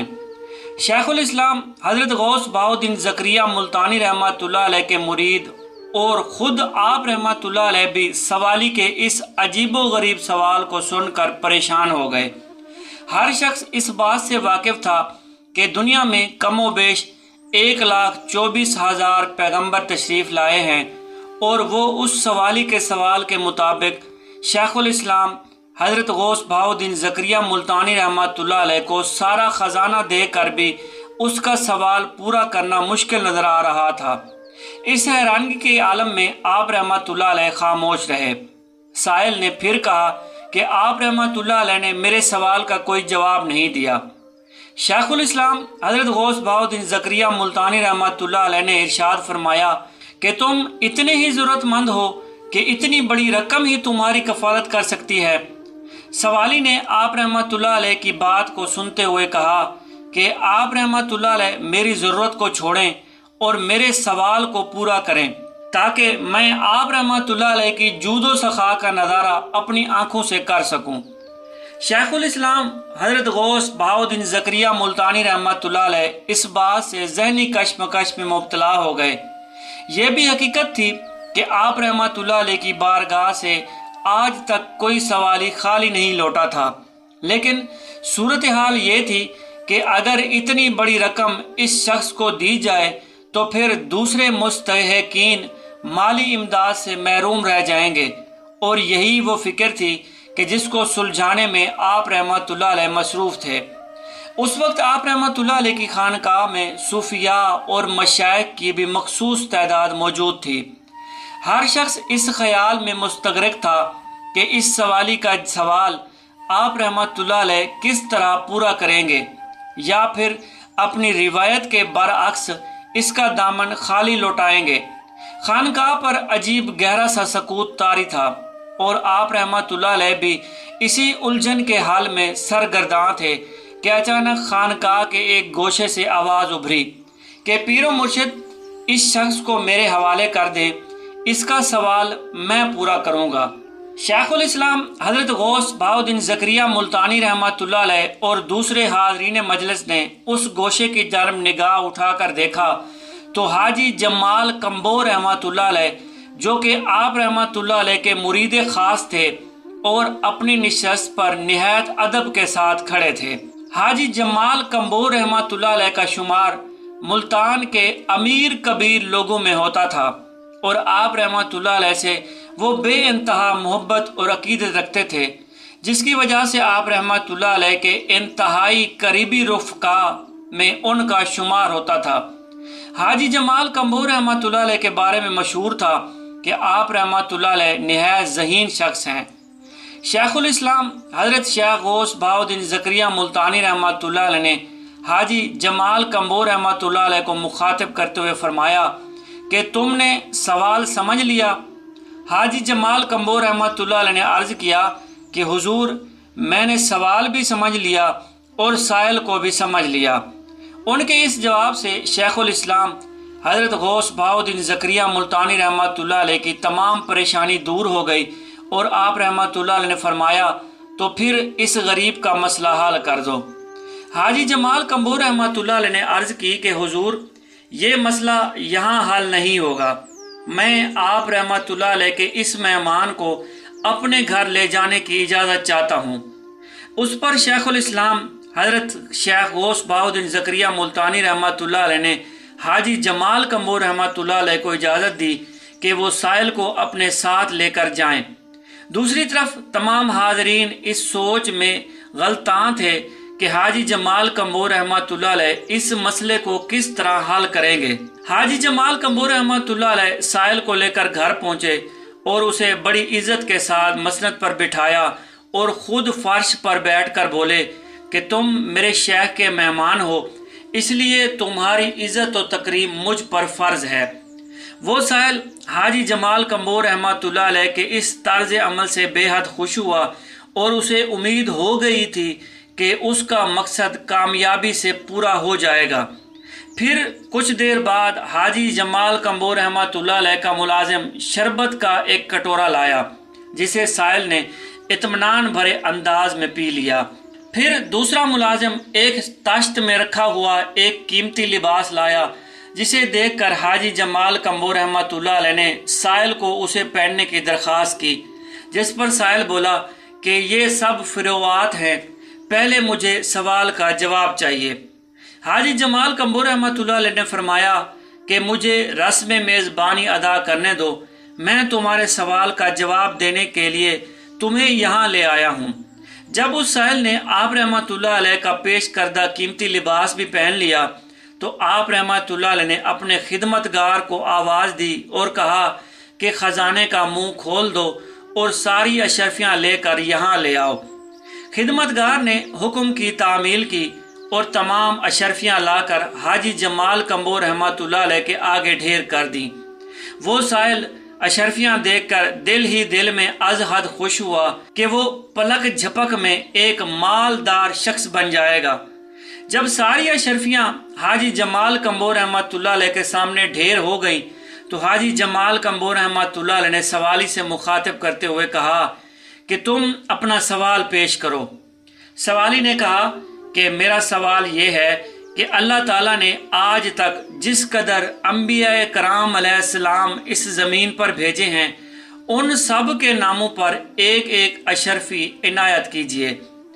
شیخ الاسلام حضرت غوث بہاؤ الدین زکریا ملتانی رحمۃ اللہ علیہ کے مرید اور خود آپ رحمۃ اللہ علیہ بھی سوالی کے اس عجیب و غریب سوال کو سن کر پریشان ہو گئے۔ ہر شخص اس بات سے واقف تھا کہ دنیا میں کم و بیش ایک لاکھ چوبیس ہزار پیغمبر تشریف لائے ہیں، اور وہ اس سوالی کے سوال کے مطابق شیخ الاسلام حضرت غوث بہاؤ الدین زکریا ملتانی رحمۃ اللہ علیہ کو سارا خزانہ دے کر بھی اس کا سوال پورا کرنا مشکل نظر آ رہا تھا۔ اس حیرانگی کے عالم میں آپ رحمۃ اللہ علیہ خاموش رہے۔ سائل نے پھر کہا کہ آپ رحمۃ اللہ علیہ نے میرے سوال کا کوئی جواب نہیں دیا۔ شیخ الاسلام حضرت غوث بہاؤ الدین زکریا ملتانی رحمۃ اللہ علیہ نے ارشاد فرمایا کہ تم اتنے ہی ضرورت مند ہو کہ اتنی بڑی رقم ہی تمہاری کفالت کر سکتی ہے۔ سوالی نے آپ رحمۃ اللہ علیہ کی بات کو سنتے ہوئے کہا کہ آپ رحمۃ اللہ علیہ میری ضرورت کو چھوڑیں اور میرے سوال کو پورا کریں تاکہ میں آپ رحمۃ اللہ علیہ کی جود و سخا کا نظارہ اپنی آنکھوں سے کر سکوں۔ شیخ الاسلام حضرت غوث بہاؤ الدین زکریا ملتانی رحمۃ اللہ علیہ اس بات سے ذہنی کشمکش میں مبتلا ہو گئے۔ یہ بھی حقیقت تھی کہ آپ رحمۃ اللہ علیہ کی بارگاہ سے آج تک کوئی سوالی خالی نہیں لوٹا تھا، لیکن صورتحال یہ تھی کہ اگر اتنی بڑی رقم اس شخص کو دی جائے تو پھر دوسرے مستحقین مالی امداد سے محروم رہ جائیں گے، اور یہی وہ فکر تھی کہ جس کو سلجھانے میں آپ رحمۃ اللہ علیہ مصروف تھے۔ اس وقت آپ رحمۃ اللہ علیہ کی خانقاہ میں صوفیاء اور مشائخ کی بھی مخصوص تعداد موجود تھی۔ ہر شخص اس خیال میں مستغرق تھا کہ اس سوالی کا سوال آپ رحمۃ اللہ علیہ کس طرح پورا کریں گے، یا پھر اپنی روایت کے برعکس اس کا دامن خالی لوٹائیں گے۔ خانقاہ پر عجیب گہرا سا سکوت طاری تھا۔ اور آپ رحمۃ اللہ علیہ بھی اسی الجھن کے حال میں سرگرداں تھے کہ اچانک خانقاہ کے ایک گوشے سے آواز ابھری کہ پیر و مرشد اس شخص کو میرے حوالے کر دیں، اس کا سوال میں پورا کروں گا۔ شیخ الاسلام حضرت غوث بہاؤالدین زکریہ ملتانی رحمۃ اللہ علیہ اور دوسرے حاضرین مجلس نے اس گوشے کی جانب نگاہ اٹھا کر دیکھا تو حاجی جمال کمبور رحمۃ اللہ علیہ، جو کہ آپ رحمۃ اللہ علیہ کے مرید خاص تھے اور اپنی نشست پر نہایت ادب کے ساتھ کھڑے تھے۔ حاجی جمال کمبور رحمۃ اللہ علیہ کا شمار ملتان کے امیر کبیر لوگوں میں ہوتا تھا اور آپ رحمۃ اللہ علیہ سے وہ بے انتہا محبت اور عقیدت رکھتے تھے، جس کی وجہ سے آپ رحمۃ اللہ علیہ کے انتہائی قریبی رفقا میں ان کا شمار ہوتا تھا۔ حاجی جمال کمبور رحمۃ اللہ علیہ کے بارے میں مشہور تھا کہ آپ رحمۃ اللہ علیہ نہایت ذہین شخص ہیں۔ شیخ الاسلام حضرت شیخ غوث بہاؤالدین زکریہ ملتانی رحمۃ اللہ علیہ نے حاجی جمال کمبور رحمۃ اللہ علیہ کو مخاطب کرتے ہوئے فرمایا کہ تم نے سوال سمجھ لیا؟ حاجی جمال کمبور رحمۃ اللہ علیہ نے عرض کیا کہ حضور، میں نے سوال بھی سمجھ لیا اور سائل کو بھی سمجھ لیا۔ ان کے اس جواب سے شیخ الاسلام حضرت غوث بہاؤالدین زکریہ ملتانی رحمۃ اللہ علیہ کی تمام پریشانی دور ہو گئی اور آپ رحمۃ اللہ علیہ نے فرمایا تو پھر اس غریب کا مسئلہ حل کر دو۔ حاجی جمال کمبور رحمۃ اللہ علیہ نے عرض کی کہ حضور، یہ مسئلہ یہاں حل نہیں ہوگا، میں آپ رحمۃ اللہ علیہ کے اس مہمان کو اپنے گھر لے جانے کی اجازت چاہتا ہوں۔ اس پر شیخ الاسلام حضرت شیخ غوث بہاؤالدین زکریہ ملتانی رحمۃ اللہ علیہ نے حاجی جمال کمبور رحمۃ اللہ علیہ کو اجازت دی کہ وہ سائل کو اپنے ساتھ لے کر جائیں۔ دوسری طرف تمام حاضرین اس سوچ میں غلطاں تھے کہ حاجی جمال کمبور رحمۃ اللہ علیہ اس مسئلے کو کس طرح حل کریں گے۔ حاجی جمال کمبور رحمۃ اللہ علیہ سائل کو لے کر گھر پہنچے اور اسے بڑی عزت کے ساتھ مسند پر بٹھایا اور خود فرش پر بیٹھ کر بولے کہ تم میرے شیخ کے مہمان ہو، اس لیے تمہاری عزت و تکریم مجھ پر فرض ہے۔ وہ سائل حاجی جمال کمبور رحمۃ اللہ علیہ کے اس طرز عمل سے بے حد خوش ہوا اور اسے امید ہو گئی تھی کہ اس کا مقصد کامیابی سے پورا ہو جائے گا۔ پھر کچھ دیر بعد حاجی جمال کمبور رحمۃ اللہ علیہ کا ملازم شربت کا ایک کٹورا لایا، جسے سائل نے اطمینان بھرے انداز میں پی لیا۔ پھر دوسرا ملازم ایک تاشت میں رکھا ہوا ایک قیمتی لباس لایا، جسے دیکھ کر حاجی جمال کمبور رحمۃ اللہ علیہ نے سائل کو اسے پہننے کی درخواست کی، جس پر سائل بولا کہ یہ سب فروعات ہیں، پہلے مجھے سوال کا جواب چاہیے۔ حاجی جمال کمبور رحمۃ اللہ علیہ نے فرمایا کہ مجھے رسم میزبانی ادا کرنے دو، میں تمہارے سوال کا جواب دینے کے لیے تمہیں یہاں لے آیا ہوں۔ جب اس سائل نے آپ رحمۃ اللہ علیہ کا پیش کردہ قیمتی لباس بھی پہن لیا تو آپ رحمۃ اللہ علیہ نے اپنے خدمتگار کو آواز دی اور کہا کہ خزانے کا منہ کھول دو اور ساری اشرفیاں لے کر یہاں لے آؤ۔ خدمتگار نے حکم کی تعمیل کی اور تمام اشرفیاں لا کر حاجی جمال کمبور رحمۃ اللہ علیہ کے آگے ڈھیر کر دیں۔ وہ سائل اشرفیاں دیکھ کر دل ہی دل میں از حد خوش ہوا کہ وہ پلک جھپک میں ایک مالدار شخص بن جائے گا۔ جب ساری اشرفیاں حاجی جمال کمبور رحمۃ اللہ علیہ کے سامنے ڈھیر ہو گئیں تو حاجی جمال کمبور رحمۃ اللہ علیہ نے سوالی سے مخاطب کرتے ہوئے کہا کہ تم اپنا سوال پیش کرو۔ سوالی نے کہا کہ میرا سوال یہ ہے کہ اللہ تعالیٰ نے آج تک جس قدر انبیاء کرام علیہ السلام اس زمین پر بھیجے ہیں، ان سب کے ناموں پر ایک ایک اشرفی عنایت کیجیے۔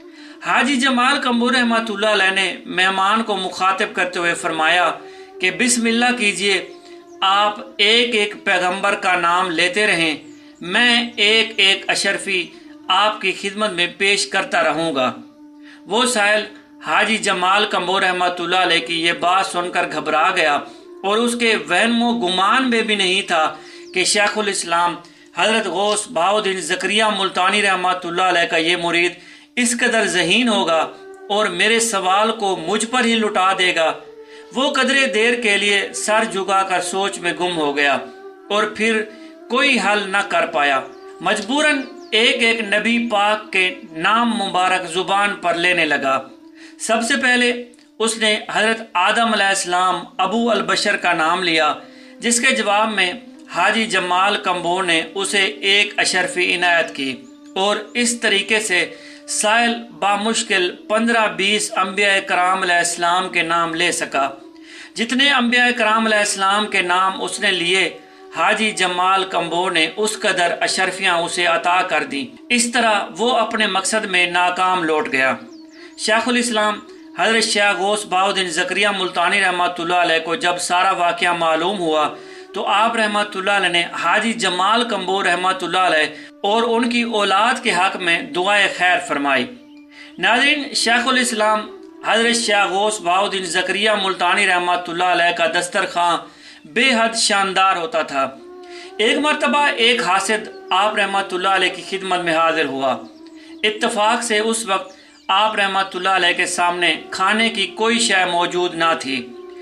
حاجی جمال کمبور رحمۃ اللہ علیہ نے مہمان کو مخاطب کرتے ہوئے فرمایا کہ بسم اللہ کیجیے، آپ ایک ایک پیغمبر کا نام لیتے رہیں، میں ایک ایک اشرفی آپ کی خدمت میں پیش کرتا رہوں گا۔ وہ سائل حاجی جمال کمبور رحمۃ اللہ علیہ کی یہ بات سن کر گھبرا گیا اور اس کے وہم و گمان میں بھی نہیں تھا کہ شیخ الاسلام حضرت غوث بہاؤالدین زکریہ ملتانی رحمۃ اللہ علیہ کا یہ مرید اس قدر ذہین ہوگا اور میرے سوال کو مجھ پر ہی لٹا دے گا۔ وہ قدرے دیر کے لیے سر جھکا کر سوچ میں گم ہو گیا اور پھر کوئی حل نہ کر پایا۔ मजबूरन एक एक नबी पाक के नाम मुबारक जुबान पर लेने लगा। सबसे पहले उसने हज़रत आदम अलैहिस्सलाम अबू अल बशर का नाम लिया, जिसके जवाब में हाजी जमाल कम्बोर ने उसे एक अशरफी इनायत की और इस तरीके से साइल बामुश्किल पंद्रह बीस अम्बिया कराम अलैहिस्सलाम के नाम ले सका। जितने अम्बिया कराम अलैहिस्सलाम के नाम उसने लिए, हाजी जमाल कम्बोर ने उस कदर अशरफियाँ उसे अता कर दी। इस तरह वो अपने मकसद में नाकाम लौट गया। शेखुल इस्लाम हज़रत शाह गौस बहाउद्दीन ज़करिया मुल्तानी रहमतुल्लाह अलैह को जब सारा वाक़या मालूम हुआ तो आप रहमतुल्लाह अलैह ने हाजी जमाल कम्बोर रहमतुल्लाह अलैह और उनकी औलाद के हक़ में दुआए खैर फरमाई। नाज़रीन, शेखुल इस्लाम हज़रत शाह गौस बहाउद्दीन ज़करिया मुल्तानी रहमतुल्लाह अलैह का दस्तरखां बेहद शानदार होता था। एक मरतबा एक हासिद आप रहमतुल्लाह अलैह की खिदमत में हाजिर हुआ। इत्तफाक से उस वक्त आप रहमतुल्लाह अलैह के सामने खाने की कोई शय मौजूद ना थी।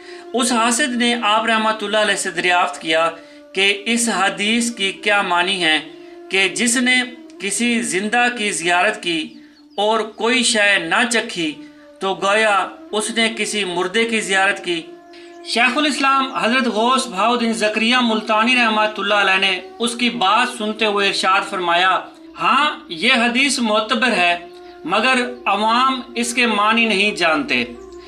उस हासिद ने आप रहमतुल्लाह अलैह से दरियाफ्त किया कि इस हदीस की क्या मानी है कि जिसने किसी जिंदा की ज़ियारत की और कोई शय ना चखी तो गोया उसने किसी मुर्दे की ज़ियारत की। शेखुल इस्लाम हज़रत गौस बहाउद्दीन ज़करिया मुल्तानी रहमतुल्लाह अलैह ने उसकी बात सुनते हुए इरशाद फरमाया, हाँ, ये हदीस मोतबर है मगर अवाम इसके मानी नहीं जानते।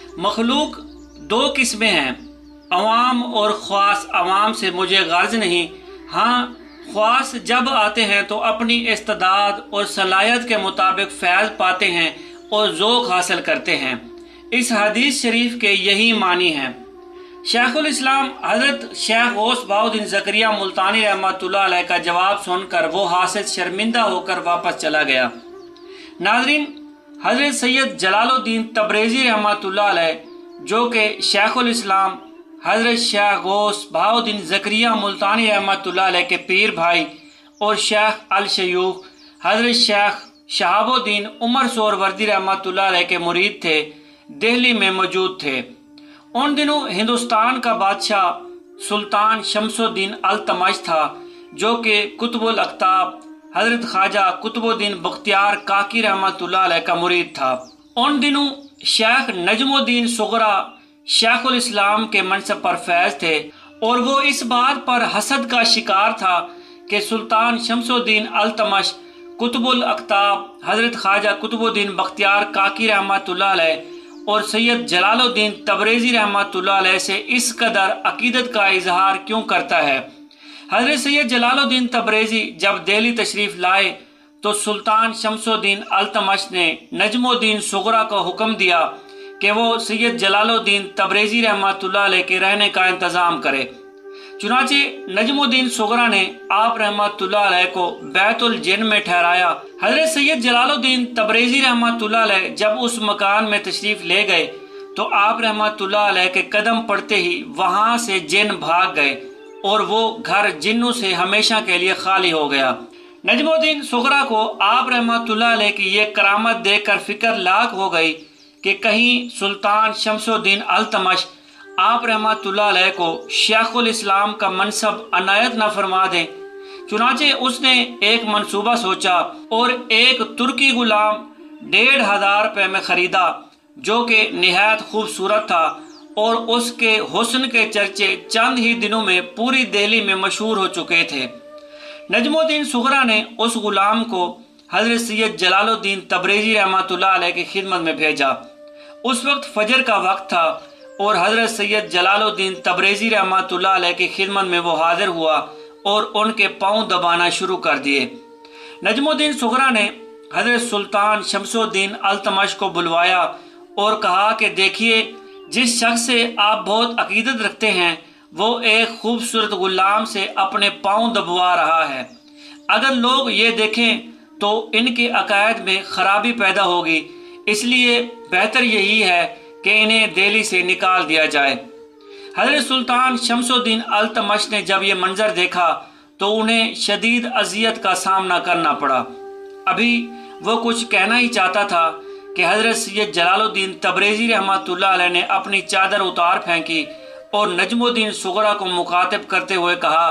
मखलूक दो किस्में हैं, अवाम और ख्वास। अवाम से मुझे गर्ज नहीं, हाँ, ख्वास जब आते हैं तो अपनी इस्तेदाद और सलाहियत के मुताबिक फैज़ पाते हैं और ज़ौक़ हासिल करते हैं। इस हदीस शरीफ के यही मानी हैं। शेखुल इस्लाम हज़रत शेख गौस बहाउद्दीन ज़करिया मुल्तानी रहमतुल्लाह अलैह का जवाब सुनकर वो हासिद शर्मिंदा होकर वापस चला गया। नाज़रीन, हज़रत सैयद जलालुद्दीन तबरेज़ी रहमतुल्लाह अलैह जो कि शेखुल इस्लाम हज़रत शाह गौस बहाउद्दीन ज़करिया मुल्तानी रहमतुल्लाह अलैह के पीर भाई और शेख अल शयूख हज़रत शेख शहाबुद्दीन उमर सोहरवर्दी रहमतुल्लाह अलैह के मुरीद थे, दिल्ली में मौजूद थे। उन दिनों हिंदुस्तान का बादशाह सुल्तान शमसुद्दीन अल्तमश था, जो कि कुतुबुल अख्ताब हज़रत ख्वाजा कुतुबुद्दीन बख्तियार काकी रहमतुल्लाह अलैह का मुरीद था। उन दिनों शेख नजमुद्दीन सुगरा शेखुल इस्लाम के मनसब पर फैज थे और वो इस बात पर हसद का शिकार था कि सुल्तान शमसुद्दीन अल्तमश कुतुबुल अख्ताब हज़रत ख्वाजा कुतुबुद्दीन बख्तियार काकी रहमतुल्लाह अलैह और सैयद जलालुद्दीन तबरेज़ी रहमतुल्लाह अलैह से इस कदर अकीदत का इजहार क्यों करता है। हज़रत सैयद जलालुद्दीन तबरेज़ी जब दिल्ली तशरीफ़ लाए तो सुल्तान शमसुद्दीन अल्तमश ने नजमुद्दीन सुगरा को हुक्म दिया कि वो सैयद जलालुद्दीन तबरेज़ी रहमतुल्लाह अलैह के रहने का इंतज़ाम करे। चुनाचे नजमुद्दीन सुगरा ने आप रहमतुल्लाह अलैह को बैतुल जिन में ठहराया। हज़रत सैयद जलालुद्दीन तबरेज़ी रहमतुल्लाह अलैह जब उस मकान में तशरीफ़ ले गए तो आप रहमतुल्लाह अलैह के कदम पड़ते ही वहाँ से जिन भाग गए और वो घर जिन्नों से हमेशा के लिए खाली हो गया। नजमुद्दीन सुगरा को आप रहमतुल्लाह अलैह की ये करामत देखकर फिक्र लाख हो गई कि कहीं सुल्तान शमसुद्दीन अल्तमश आप रहमतुल्लाह अलैह को शेखुल इस्लाम का मनसब अनायत न फरमा दें। चुनाचे उसने एक मंसूबा सोचा और एक तुर्की गुलाम डेढ़ हजार रुपये में खरीदा, जो कि निहायत खूबसूरत था और उसके हुस्न के चर्चे चंद ही दिनों में पूरी दिल्ली में मशहूर हो चुके थे। नजमुद्दीन सुगरा ने उस गुलाम को हज़रत सैयद जलालुद्दीन तबरेज़ी रहमतुल्लाह अलैह की खिदमत में भेजा। उस वक्त फजर का वक्त था और हज़रत सैयद जलालुद्दीन तबरेज़ी रहमतुल्लाह अलैह की खिदमत में वो हाजिर हुआ और उनके पाँव दबाना शुरू कर दिए। नजमुद्दीन सुगरा ने हज़रत सुल्तान शमसुद्दीन अल्तमश को बुलवाया और कहा कि देखिए, जिस शख्स से आप बहुत अकीदत रखते हैं वो एक खूबसूरत गुलाम से अपने पाँव दबवा रहा है। अगर लोग ये देखें तो इनके अकायद में खराबी पैदा होगी, इसलिए बेहतर यही है कि इन्हें दिल्ली से निकाल दिया जाए। हज़रत सुल्तान शमसुद्दीन अल्तमश ने जब ये मंजर देखा तो उन्हें शदीद अजियत का सामना करना पड़ा। अभी वो कुछ कहना ही चाहता था कि हज़रत सैयद जलालुद्दीन तबरेज़ी रहमतुल्लाह अलैह ने अपनी चादर उतार फेंकी और नजमुद्दीन सुगरा को मुखातिब करते हुए कहा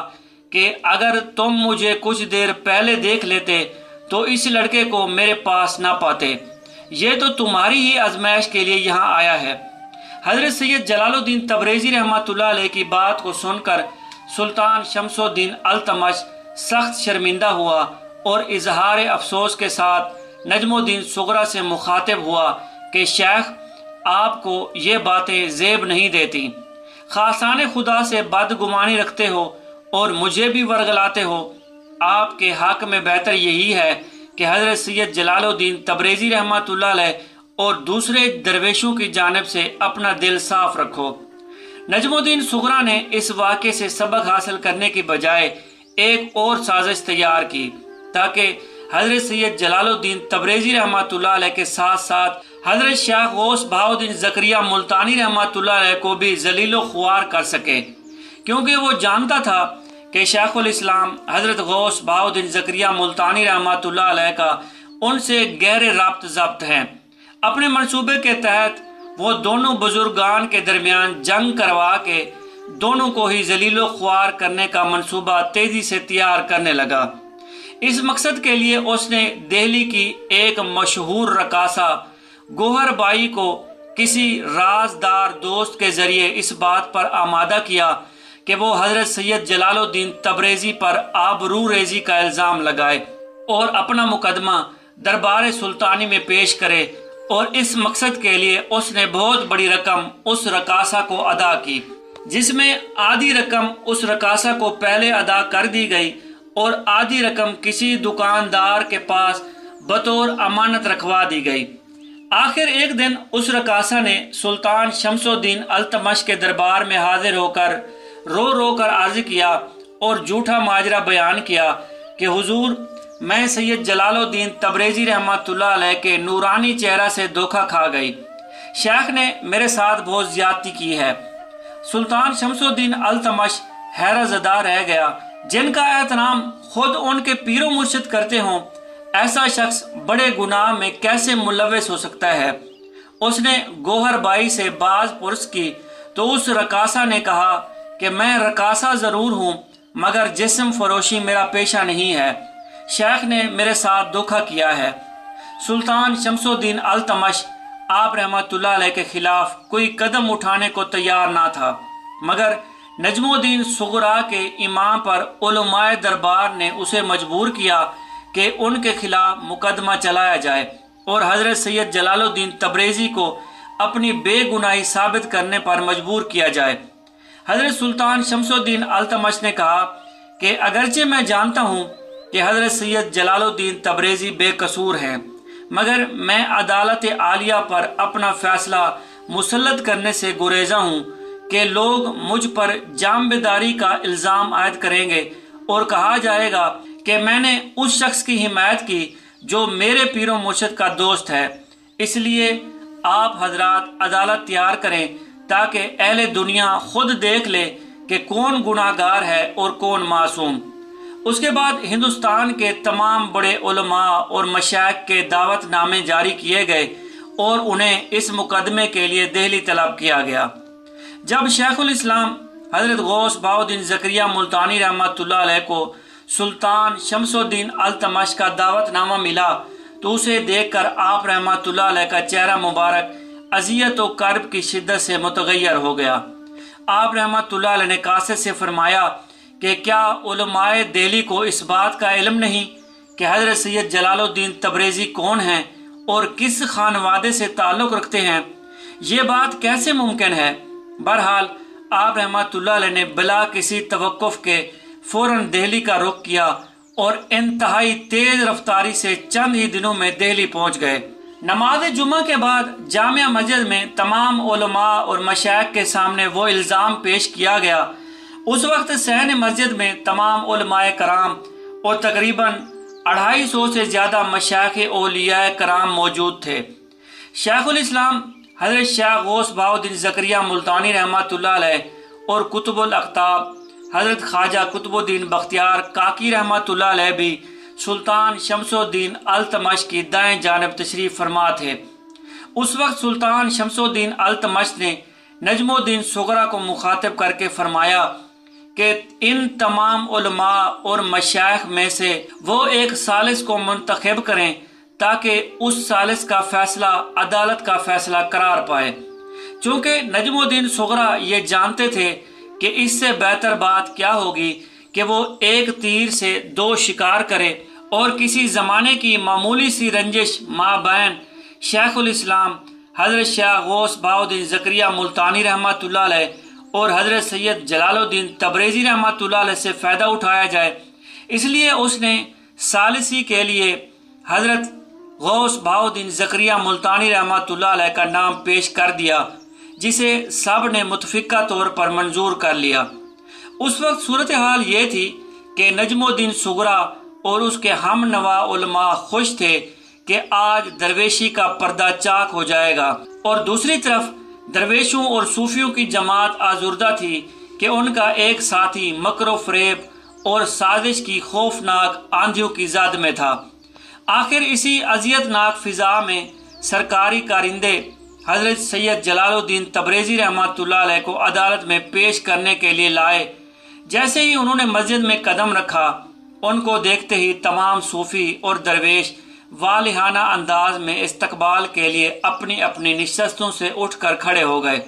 کہ اگر تم مجھے کچھ دیر پہلے دیکھ لیتے تو اس لڑکے کو میرے پاس نہ پاتے، یہ تو تمہاری ہی آزمائش کے لیے یہاں آیا ہے۔ حضرت سید جلال الدین تبریزی رحمۃ اللہ علیہ کی بات کو سن کر سلطان شمس الدین التمش سخت شرمندہ ہوا اور اظہار افسوس کے ساتھ نجم الدین صغرا سے مخاطب ہوا کہ شیخ، آپ کو یہ باتیں زیب نہیں دیتی، خاصان خدا سے بدگمانی رکھتے ہو اور مجھے بھی ورگلاتے ہو۔ آپ کے حق میں بہتر یہی ہے کہ حضرت سید جلال الدین تبریزی رحمۃ اللہ علیہ اور دوسرے درویشوں کی جانب سے اپنا دل صاف رکھو۔ نجم الدین صغرا نے اس واقعے سے سبق حاصل کرنے کی بجائے ایک اور سازش تیار کی تاکہ حضرت سید جلال الدین تبریزی رحمۃ اللہ علیہ کے ساتھ ساتھ حضرت شیخ غوث بہاؤ الدین زکریہ ملتانی رحمۃ اللہ علیہ کو بھی ذلیل و خوار کر سکے، کیونکہ وہ جانتا تھا کہ شیخ الاسلام حضرت غوث بہاؤ الدین زکریہ ملتانی رحمۃ اللہ علیہ کا ان سے گہرے ربط ضبط ہے۔ اپنے منصوبے کے تحت وہ دونوں بزرگان کے درمیان جنگ کروا کے دونوں کو ہی ذلیل و خوار کرنے کا منصوبہ تیزی سے تیار کرنے لگا۔ اس مقصد کے لیے اس نے دہلی کی ایک مشہور رقاصہ گوہر بائی کو کسی رازدار دوست کے ذریعے اس بات پر آمادہ کیا کہ وہ حضرت سید جلال الدین تبریزی پر آبرو ریزی کا الزام لگائے اور اپنا مقدمہ دربار سلطانی میں پیش کرے، اور اس مقصد کے لیے اس نے بہت بڑی رقم اس رقاصہ کو ادا کی، جس میں آدھی رقم اس رقاصہ کو پہلے ادا کر دی گئی اور آدھی رقم کسی دکاندار کے پاس بطور امانت رکھوا دی گئی۔ آخر ایک دن اس رقاصہ نے سلطان شمس الدین التمش کے دربار میں حاضر ہو کر رو رو کر عرض کیا اور جھوٹا ماجرا بیان کیا کہ حضور، میں سید جلال الدین تبریزی رحمۃ اللہ علیہ کے نورانی چہرہ سے دھوکہ کھا گئی، شیخ نے میرے ساتھ بہت زیادتی کی ہے۔ سلطان شمس الدین التمش حیرت زدہ رہ گیا، جن کا احترام خود ان کے پیر و مرشد کرتے ہوں، ایسا شخص بڑے گناہ میں کیسے ملوث ہو سکتا ہے۔ اس نے گوہر بائی سے باز پرس کی تو اس رقاصہ نے کہا کہ میں رقاصہ ضرور ہوں مگر جسم فروشی میرا پیشہ نہیں ہے، شیخ نے میرے ساتھ دھوکہ کیا ہے۔ سلطان شمس الدین التمش آپ رحمۃ اللہ علیہ کے خلاف کوئی قدم اٹھانے کو تیار نہ تھا، مگر نجم الدین صغرا کے امام پر علماء دربار نے اسے مجبور کیا کہ ان کے خلاف مقدمہ چلایا جائے اور حضرت سید جلال الدین تبریزی کو اپنی بے گناہی ثابت کرنے پر مجبور کیا جائے۔ حضرت سلطان شمس الدین التمش نے کہا کہ اگرچہ میں جانتا ہوں کہ حضرت سید جلال الدین تبریزی بے قصور ہیں، مگر میں عدالت عالیہ پر اپنا فیصلہ مسلط کرنے سے گریزاں ہوں کہ لوگ مجھ پر جانبداری کا الزام عائد کریں گے اور کہا جائے گا کہ میں نے اس شخص کی حمایت کی جو میرے پیر و مرشد کا دوست ہے۔ اس لیے آپ حضرات عدالت تیار کریں تاکہ اہل دنیا خود دیکھ لے کہ کون گناہ گار ہے اور کون معصوم۔ اس کے بعد ہندوستان کے تمام بڑے علماء اور مشائخ کے دعوت نامے جاری کیے گئے اور انہیں اس مقدمے کے لیے دہلی طلب کیا گیا۔ جب شیخ الاسلام حضرت غوث بہاؤ الدین زکریہ ملتانی رحمۃ اللہ علیہ کو سلطان شمس الدین التمش کا دعوت نامہ ملا تو اسے دیکھ کر آپ رحمۃ اللہ علیہ کا چہرہ مبارک اذیت و کرب کی شدت سے متغیر ہو گیا۔ آپ رحمۃ اللہ علیہ نے قاصد سے فرمایا کہ کیا علماء دہلی کو اس بات کا علم نہیں کہ حضرت سید جلال الدین تبریزی کون ہیں اور کس خانوادے سے تعلق رکھتے ہیں؟ یہ بات کیسے ممکن ہے؟ بہرحال آپ رحمۃ اللہ علیہ نے بلا کسی توقف کے فوراً دہلی کا رخ کیا اور انتہائی تیز رفتاری سے چند ہی دنوں میں دہلی پہنچ گئے۔ نماز جمعہ کے بعد جامع مسجد میں تمام علماء اور مشائخ کے سامنے وہ الزام پیش کیا گیا۔ اس وقت صحن مسجد میں تمام علماء کرام اور تقریباً اڑھائی سو سے زیادہ مشائخ اولیاء کرام موجود تھے۔ شیخ الاسلام حضرت شیخ غوث بہاؤ الدین زکریہ ملتانی رحمۃ اللہ علیہ اور قطب الاقطاب حضرت خواجہ قطب الدین بختیار کاکی رحمۃ اللہ علیہ بھی سلطان شمس الدین التمش کی دائیں جانب تشریف فرما تھے۔ اس وقت سلطان شمس الدین التمش نے نجم الدین صغرا کو مخاطب کر کے فرمایا کہ ان تمام علماء اور مشائخ میں سے وہ ایک ثالث کو منتخب کریں تاکہ اس ثالث کا فیصلہ عدالت کا فیصلہ قرار پائے۔ چونکہ نجم الدین صغرا یہ جانتے تھے کہ اس سے بہتر بات کیا ہوگی کہ وہ ایک تیر سے دو شکار کرے اور کسی زمانے کی معمولی سی رنجش مابین شیخ الاسلام حضرت شیخ غوث بہاؤالدین زکریہ ملتانی رحمۃ اللہ علیہ اور حضرت سید جلال الدین تبریزی رحمۃ اللہ علیہ سے فائدہ اٹھایا جائے۔ اس لیے اس نے ثالثی کے لیے حضرت غوث بہاؤالدین زکریہ ملتانی رحمۃ اللہ علیہ کا نام پیش کر دیا، جسے سب نے متفقہ طور پر منظور کر لیا۔ اس وقت صورتحال یہ تھی کہ نجم الدین صغرا اور اس کے ہم نوا علماء خوش تھے کہ آج درویشی کا پردہ چاک ہو جائے گا، اور دوسری طرف درویشوں اور صوفیوں کی جماعت آزردہ تھی کہ ان کا ایک ساتھی مکر و فریب اور سازش کی خوفناک آندھیوں کی زد میں تھا۔ آخر اسی اذیت ناک فضا میں سرکاری کارندے حضرت سید جلال الدین تبریزی رحمۃ اللہ علیہ کو عدالت میں پیش کرنے کے لیے لائے۔ جیسے ہی انہوں نے مسجد میں قدم رکھا، ان کو دیکھتے ہی تمام صوفی اور درویش والہانہ انداز میں استقبال کے لیے اپنی اپنی نشستوں سے اٹھ کر کھڑے ہو گئے۔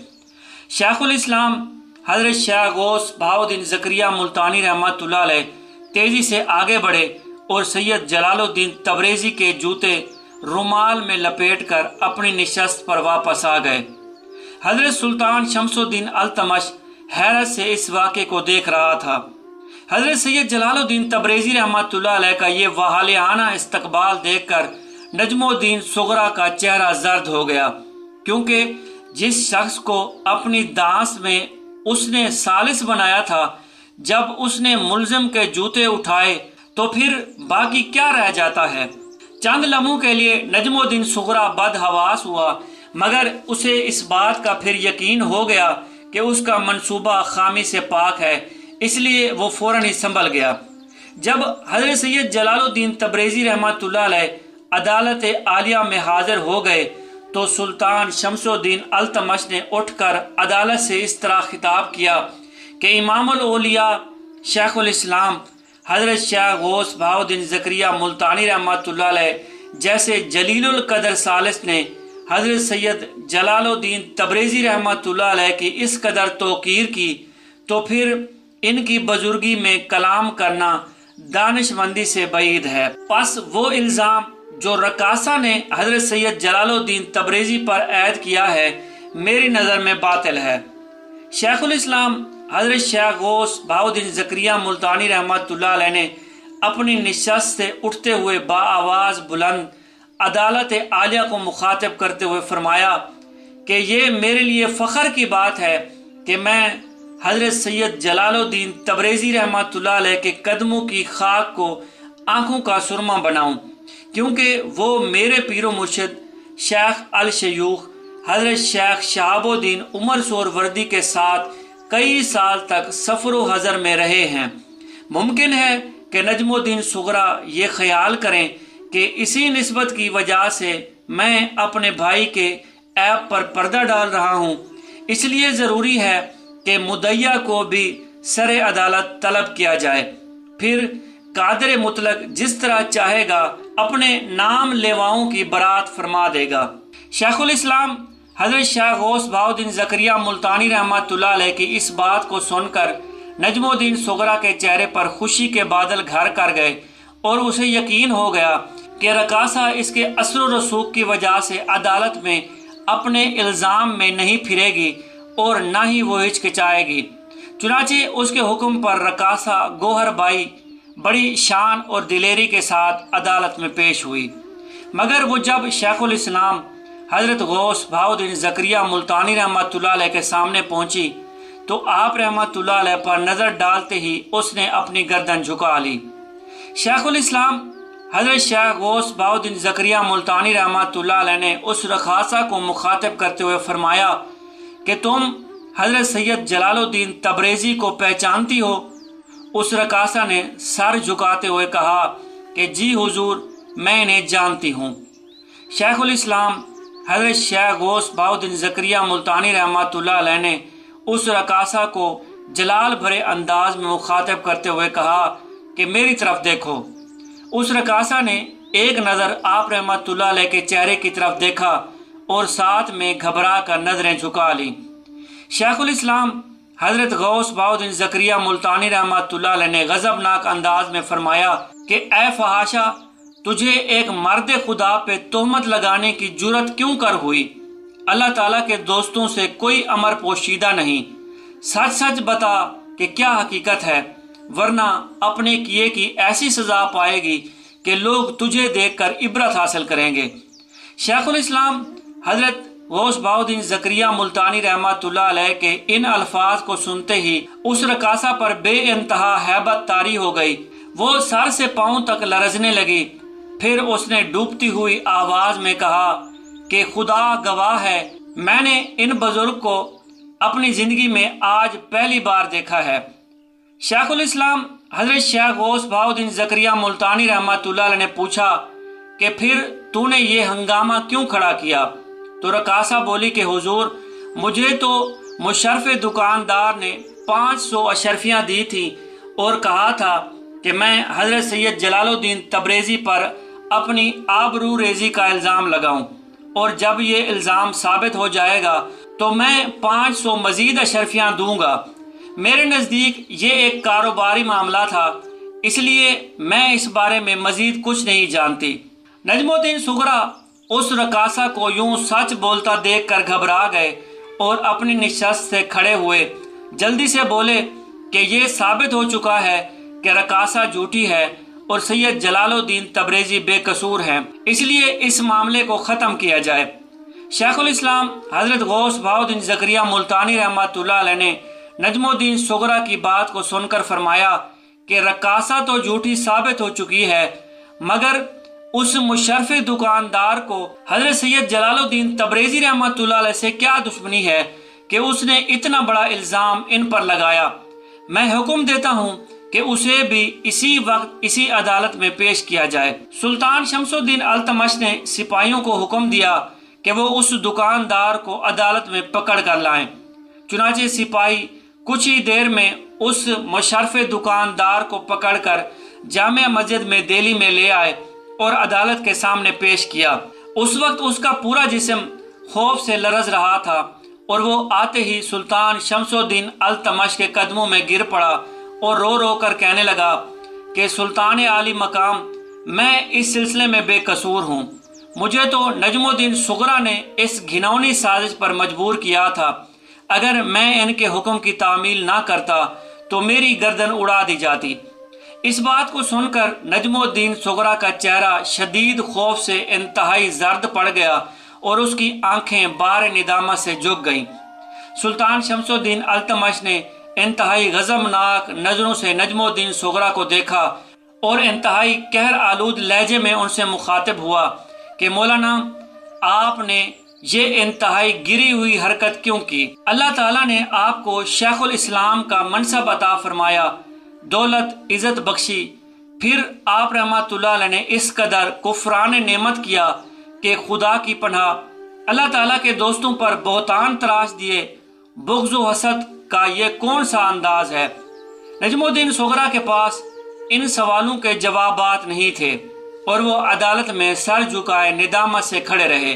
شیخ الاسلام حضرت شیخ غوث بہاؤالدین زکریہ ملتانی رحمۃ اللہ علیہ تیزی سے آگے بڑھے اور سید جلال الدین تبریزی کے جوتے رومال میں لپیٹ کر اپنی نشست پر واپس آ گئے۔ حضرت سلطان شمس الدین التمش حیرت سے اس واقعے کو دیکھ رہا تھا۔ حضرت سید جلال الدین تبریزی رحمۃ اللہ علیہ کا یہ والہانہ استقبال دیکھ کر نجم الدین صغرا کا چہرہ زرد ہو گیا، کیونکہ جس شخص کو اپنی دانس میں اس نے ثالث بنایا تھا، جب اس نے ملزم کے جوتے اٹھائے تو پھر باقی کیا رہ جاتا ہے۔ چند لمحوں کے لیے نجم الدین صغرا بدحواس ہوا، مگر اسے اس بات کا پھر یقین ہو گیا کہ اس کا منصوبہ خامی سے پاک ہے، اس لیے وہ فوراً ہی سنبھل گیا۔ جب حضرت سید جلال الدین تبریزی رحمۃ اللہ علیہ عدالت عالیہ میں حاضر ہو گئے تو سلطان شمس الدین التمش نے اٹھ کر عدالت سے اس طرح خطاب کیا کہ امام الاولیاء شیخ الاسلام حضرت شیخ غوث بہاؤالدین زکریہ ملتانی رحمۃ اللہ علیہ جیسے جلیل القدر ثالث نے حضرت سید جلال الدین تبریزی رحمۃ اللہ علیہ کی اس قدر توقیر کی، تو پھر ان کی بزرگی میں کلام کرنا دانش مندی سے بعید ہے۔ پس وہ الزام جو رقاصہ نے حضرت سید جلال الدین تبریزی پر عائد کیا ہے، میری نظر میں باطل ہے۔ شیخ الاسلام حضرت شیخ غوث بہاؤالدین زکریہ ملتانی رحمۃ اللہ علیہ نے اپنی نشست سے اٹھتے ہوئے با آواز بلند عدالت عالیہ کو مخاطب کرتے ہوئے فرمایا کہ یہ میرے لیے فخر کی بات ہے کہ میں حضرت سید جلال الدین تبریزی رحمۃ اللہ علیہ کے قدموں کی خاک کو آنکھوں کا سرما بناؤں، کیونکہ وہ میرے پیر و مرشد شیخ الشیوخ حضرت شیخ شہاب الدین عمر سہروردی کے ساتھ کئی سال تک سفر و حضر میں رہے ہیں۔ ممکن ہے کہ نجم الدین صغرا یہ خیال کریں کہ اسی نسبت کی وجہ سے میں اپنے بھائی کے عیب پر پردہ ڈال رہا ہوں، اس لیے ضروری ہے کہ مدعیہ کو بھی سر عدالت طلب کیا جائے، پھر قادر مطلق جس طرح چاہے گا اپنے نام لیواؤں کی برات فرما دے گا۔ شیخ الاسلام حضرت شیخ غوث بہاؤالدین زکریہ ملتانی رحمۃ اللہ علیہ کی اس بات کو سن کر نجم الدین صغرا کے چہرے پر خوشی کے بادل گھر کر گئے، اور اسے یقین ہو گیا کہ رقاصہ اس کے اثر و رسوخ کی وجہ سے عدالت میں اپنے الزام میں نہیں پھرے گی اور نہ ہی وہ ہچکچائے گی۔ چنانچہ اس کے حکم پر رقاصہ گوہر بائی بڑی شان اور دلیری کے ساتھ عدالت میں پیش ہوئی، مگر وہ جب شیخ الاسلام حضرت غوث بہاؤالدین زکریہ ملتانی رحمۃ اللہ علیہ کے سامنے پہنچی تو آپ رحمۃ اللہ علیہ پر نظر ڈالتے ہی اس نے اپنی گردن جھکا لی۔ شیخ الاسلام حضرت شیخ غوث بہاؤالدین زکریہ ملتانی رحمۃ اللہ علیہ نے اس رقاصہ کو مخاطب کرتے ہوئے فرمایا کہ تم حضرت سید جلال الدین تبریزی کو پہچانتی ہو؟ اس رقاصہ نے سر جھکاتے ہوئے کہا کہ جی حضور، میں انہیں جانتی ہوں۔ شیخ الاسلام حضرت شیخ غوث بہاؤالدین زکریہ ملتانی رحمۃ اللہ علیہ نے اس رقاصہ کو جلال بھرے انداز میں مخاطب کرتے ہوئے کہا کہ میری طرف دیکھو۔ اس رقاصہ نے ایک نظر آپ رحمت اللہ علیہ کے چہرے کی طرف دیکھا اور ساتھ میں گھبرا کر نظریں جھکا لی۔ شیخ الاسلام حضرت غوث بہاؤالدین زکریا ملتانی رحمت اللہ علیہ نے غضبناک انداز میں فرمایا کہ اے فحاشا، تجھے ایک مرد خدا پہ تہمت لگانے کی جرت کیوں کر ہوئی؟ اللہ تعالیٰ کے دوستوں سے کوئی امر پوشیدہ نہیں، سچ سچ بتا کہ کیا حقیقت ہے، ورنہ اپنے کیے کی ایسی سزا پائے گی کہ لوگ تجھے دیکھ کر عبرت حاصل کریں گے۔ شیخ الاسلام حضرت غوث بہاؤالدین زکریا ملتانی رحمت اللہ علیہ کے ان الفاظ کو سنتے ہی اس رقاصہ پر بے انتہا ہیبت طاری ہو گئی۔ وہ سر سے پاؤں تک لرزنے لگی۔ پھر اس نے ڈوبتی ہوئی آواز میں کہا کہ خدا گواہ ہے، میں نے ان بزرگ کو اپنی زندگی میں آج پہلی بار دیکھا ہے۔ شیخ الاسلام حضرت شیخ غوث بہاؤالدین زکریا ملتانی رحمت اللہ علیہ نے پوچھا کہ پھر تو نے یہ ہنگامہ کیوں کھڑا کیا؟ تو رقاصہ بولی کہ حضور، مجھے تو مشرف دکاندار نے پانچ سو اشرفیاں دی تھی اور کہا تھا کہ میں حضرت سید جلال الدین تبریزی پر اپنی آبرو ریزی کا الزام لگاؤں، اور جب یہ الزام ثابت ہو جائے گا تو میں پانچ سو مزید اشرفیاں دوں گا۔ میرے نزدیک یہ ایک کاروباری معاملہ تھا، اس لیے میں اس بارے میں مزید کچھ نہیں جانتی۔ نجم الدین صغرا اس رقاصہ کو یوں سچ بولتا دیکھ کر گھبرا گئے اور اپنی نشست سے کھڑے ہوئے جلدی سے بولے کہ یہ ثابت ہو چکا ہے کہ رقاصہ جھوٹی ہے اور سید جلال الدین تبریزی بے قصور ہیں، اس لیے اس معاملے کو ختم کیا جائے۔ شیخ الاسلام حضرت غوث بہاؤالدین زکریا ملتانی رحمت اللہ علیہ نے نجم الدین صغرا کی بات کو سن کر فرمایا کہ رقاصہ تو جھوٹی ثابت ہو چکی ہے، مگر اس مشرف دکاندار کو حضرت سید جلال الدین تبریزی رحمت اللہ علیہ سے کیا دشمنی ہے کہ اس نے اتنا بڑا الزام ان پر لگایا؟ میں حکم دیتا ہوں کہ اسے بھی اسی وقت اسی عدالت میں پیش کیا جائے۔ سلطان شمس الدین التمش نے سپاہیوں کو حکم دیا کہ وہ اس دکاندار کو عدالت میں پکڑ کر لائیں۔ چنانچہ سپاہی کچھ ہی دیر میں اس مشرف دکاندار کو پکڑ کر جامع مسجد میں دہلی میں لے آئے اور عدالت کے سامنے پیش کیا۔ اس وقت اس کا پورا جسم خوف سے لرز رہا تھا اور وہ آتے ہی سلطان شمس الدین التمش کے قدموں میں گر پڑا اور رو رو کر کہنے لگا کہ سلطان عالی مقام، میں اس سلسلے میں بے قصور ہوں، مجھے تو نجم الدین صغرا نے اس گھناؤنی سازش پر مجبور کیا تھا، اگر میں ان کے حکم کی تعمیل نہ کرتا تو میری گردن اڑا دی جاتی۔ اس بات کو سن کر نجم الدین صغرا کا چہرہ شدید خوف سے انتہائی زرد پڑ گیا اور اس کی آنکھیں بار ندامت سے جھک گئیں۔ سلطان شمس الدین التمش نے انتہائی غضبناک نظروں سے نجم الدین صغرا کو دیکھا اور انتہائی قہر آلود لہجے میں ان سے مخاطب ہوا کہ مولانا، آپ نے یہ انتہائی گری ہوئی حرکت کیوں کی؟ اللہ تعالیٰ نے آپ کو شیخ الاسلام کا منصب عطا فرمایا، دولت عزت بخشی، پھر آپ رحمت اللہ علیہ نے اس قدر کفران نعمت کیا کہ خدا کی پناہ اللہ تعالیٰ کے دوستوں پر بہتان تراش دیے۔ بغض و حسد کا یہ کون سا انداز ہے؟ نجم الدین صغرا کے پاس ان سوالوں کے جوابات نہیں تھے اور وہ عدالت میں سر جھکائے ندامت سے کھڑے رہے۔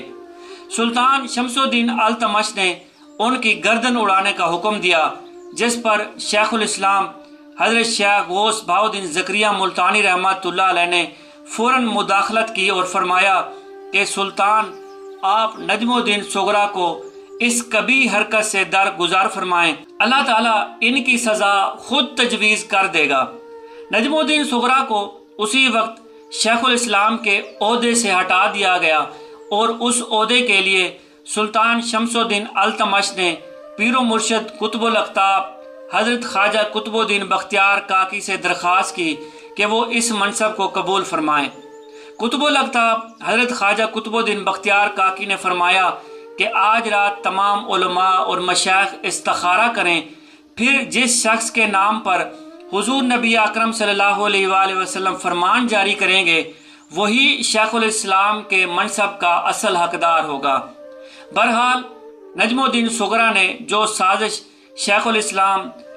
سلطان شمس الدین التمش نے ان کی گردن اڑانے کا حکم دیا، جس پر شیخ الاسلام حضرت شیخ غوث بہاؤالدین زکریا ملتانی رحمت اللہ علیہ نے فوراً مداخلت کی اور فرمایا کہ سلطان، آپ نجم الدین صغرا کو اس کبھی حرکت سے درگزر فرمائیں، اللہ تعالیٰ ان کی سزا خود تجویز کر دے گا۔ نجم الدین صغرا کو اسی وقت شیخ الاسلام کے عہدے سے ہٹا دیا گیا اور اس عہدے کے لیے سلطان شمس الدین التمش نے پیر و مرشد قطب الاقطاب حضرت خواجہ قطب الدین بختیار کاکی سے درخواست کی کہ وہ اس منصب کو قبول فرمائیں۔ قطب الاقطاب حضرت خواجہ قطب الدین بختیار کاکی نے فرمایا کہ آج رات تمام علماء اور مشائخ استخارہ کریں، پھر جس شخص کے نام پر حضور نبی اکرم صلی اللہ علیہ وآلہ وسلم فرمان جاری کریں گے وہی شیخ الاسلام کے منصب کا اصل حقدار ہوگا۔ بہرحال نجم الدین صغرا نے جو سازش شیخ الاسلام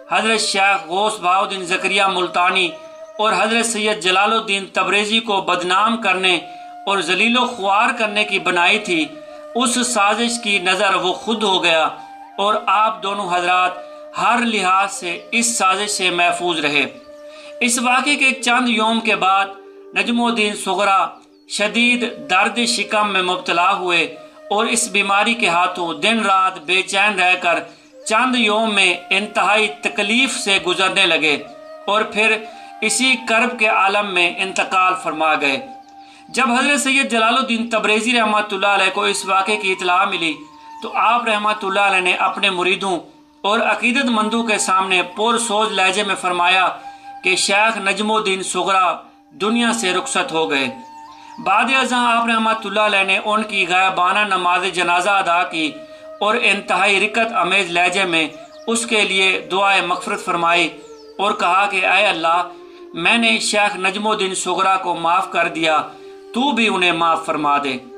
حضرت شیخ غوث بہاؤدین زکریا ملتانی اور حضرت سید جلال الدین تبریزی کو بدنام کرنے اور ذلیل و خوار کرنے کی بنائی تھی، اس سازش کی نظر وہ خود ہو گیا اور آپ دونوں حضرات ہر لحاظ سے اس سازش سے محفوظ رہے۔ اس واقعے کے چند یوم کے بعد نجم الدین صغرا شدید درد شکم میں مبتلا ہوئے اور اس بیماری کے ہاتھوں دن رات بے چین رہ کر چند یوم میں انتہائی تکلیف سے گزرنے لگے اور پھر اسی کرب کے عالم میں انتقال فرما گئے۔ جب حضرت سید جلال الدین تبریزی رحمۃ اللہ علیہ کو اس واقعے کی اطلاع ملی تو آپ رحمۃ اللہ علیہ نے اپنے مریدوں اور عقیدت مندوں کے سامنے پر سوز لہجے میں فرمایا کہ شیخ نجم الدین صغرا دنیا سے رخصت ہو گئے۔ بعد ازاں آپ رحمۃ اللہ علیہ نے ان کی غائبانہ نماز جنازہ ادا کی اور انتہائی رقت امیز لہجے میں اس کے لیے دعائے مغفرت فرمائی اور کہا کہ اے اللہ، میں نے شیخ نجم الدین صغرا کو معاف کر دیا، تو بھی انہیں معاف فرما دے۔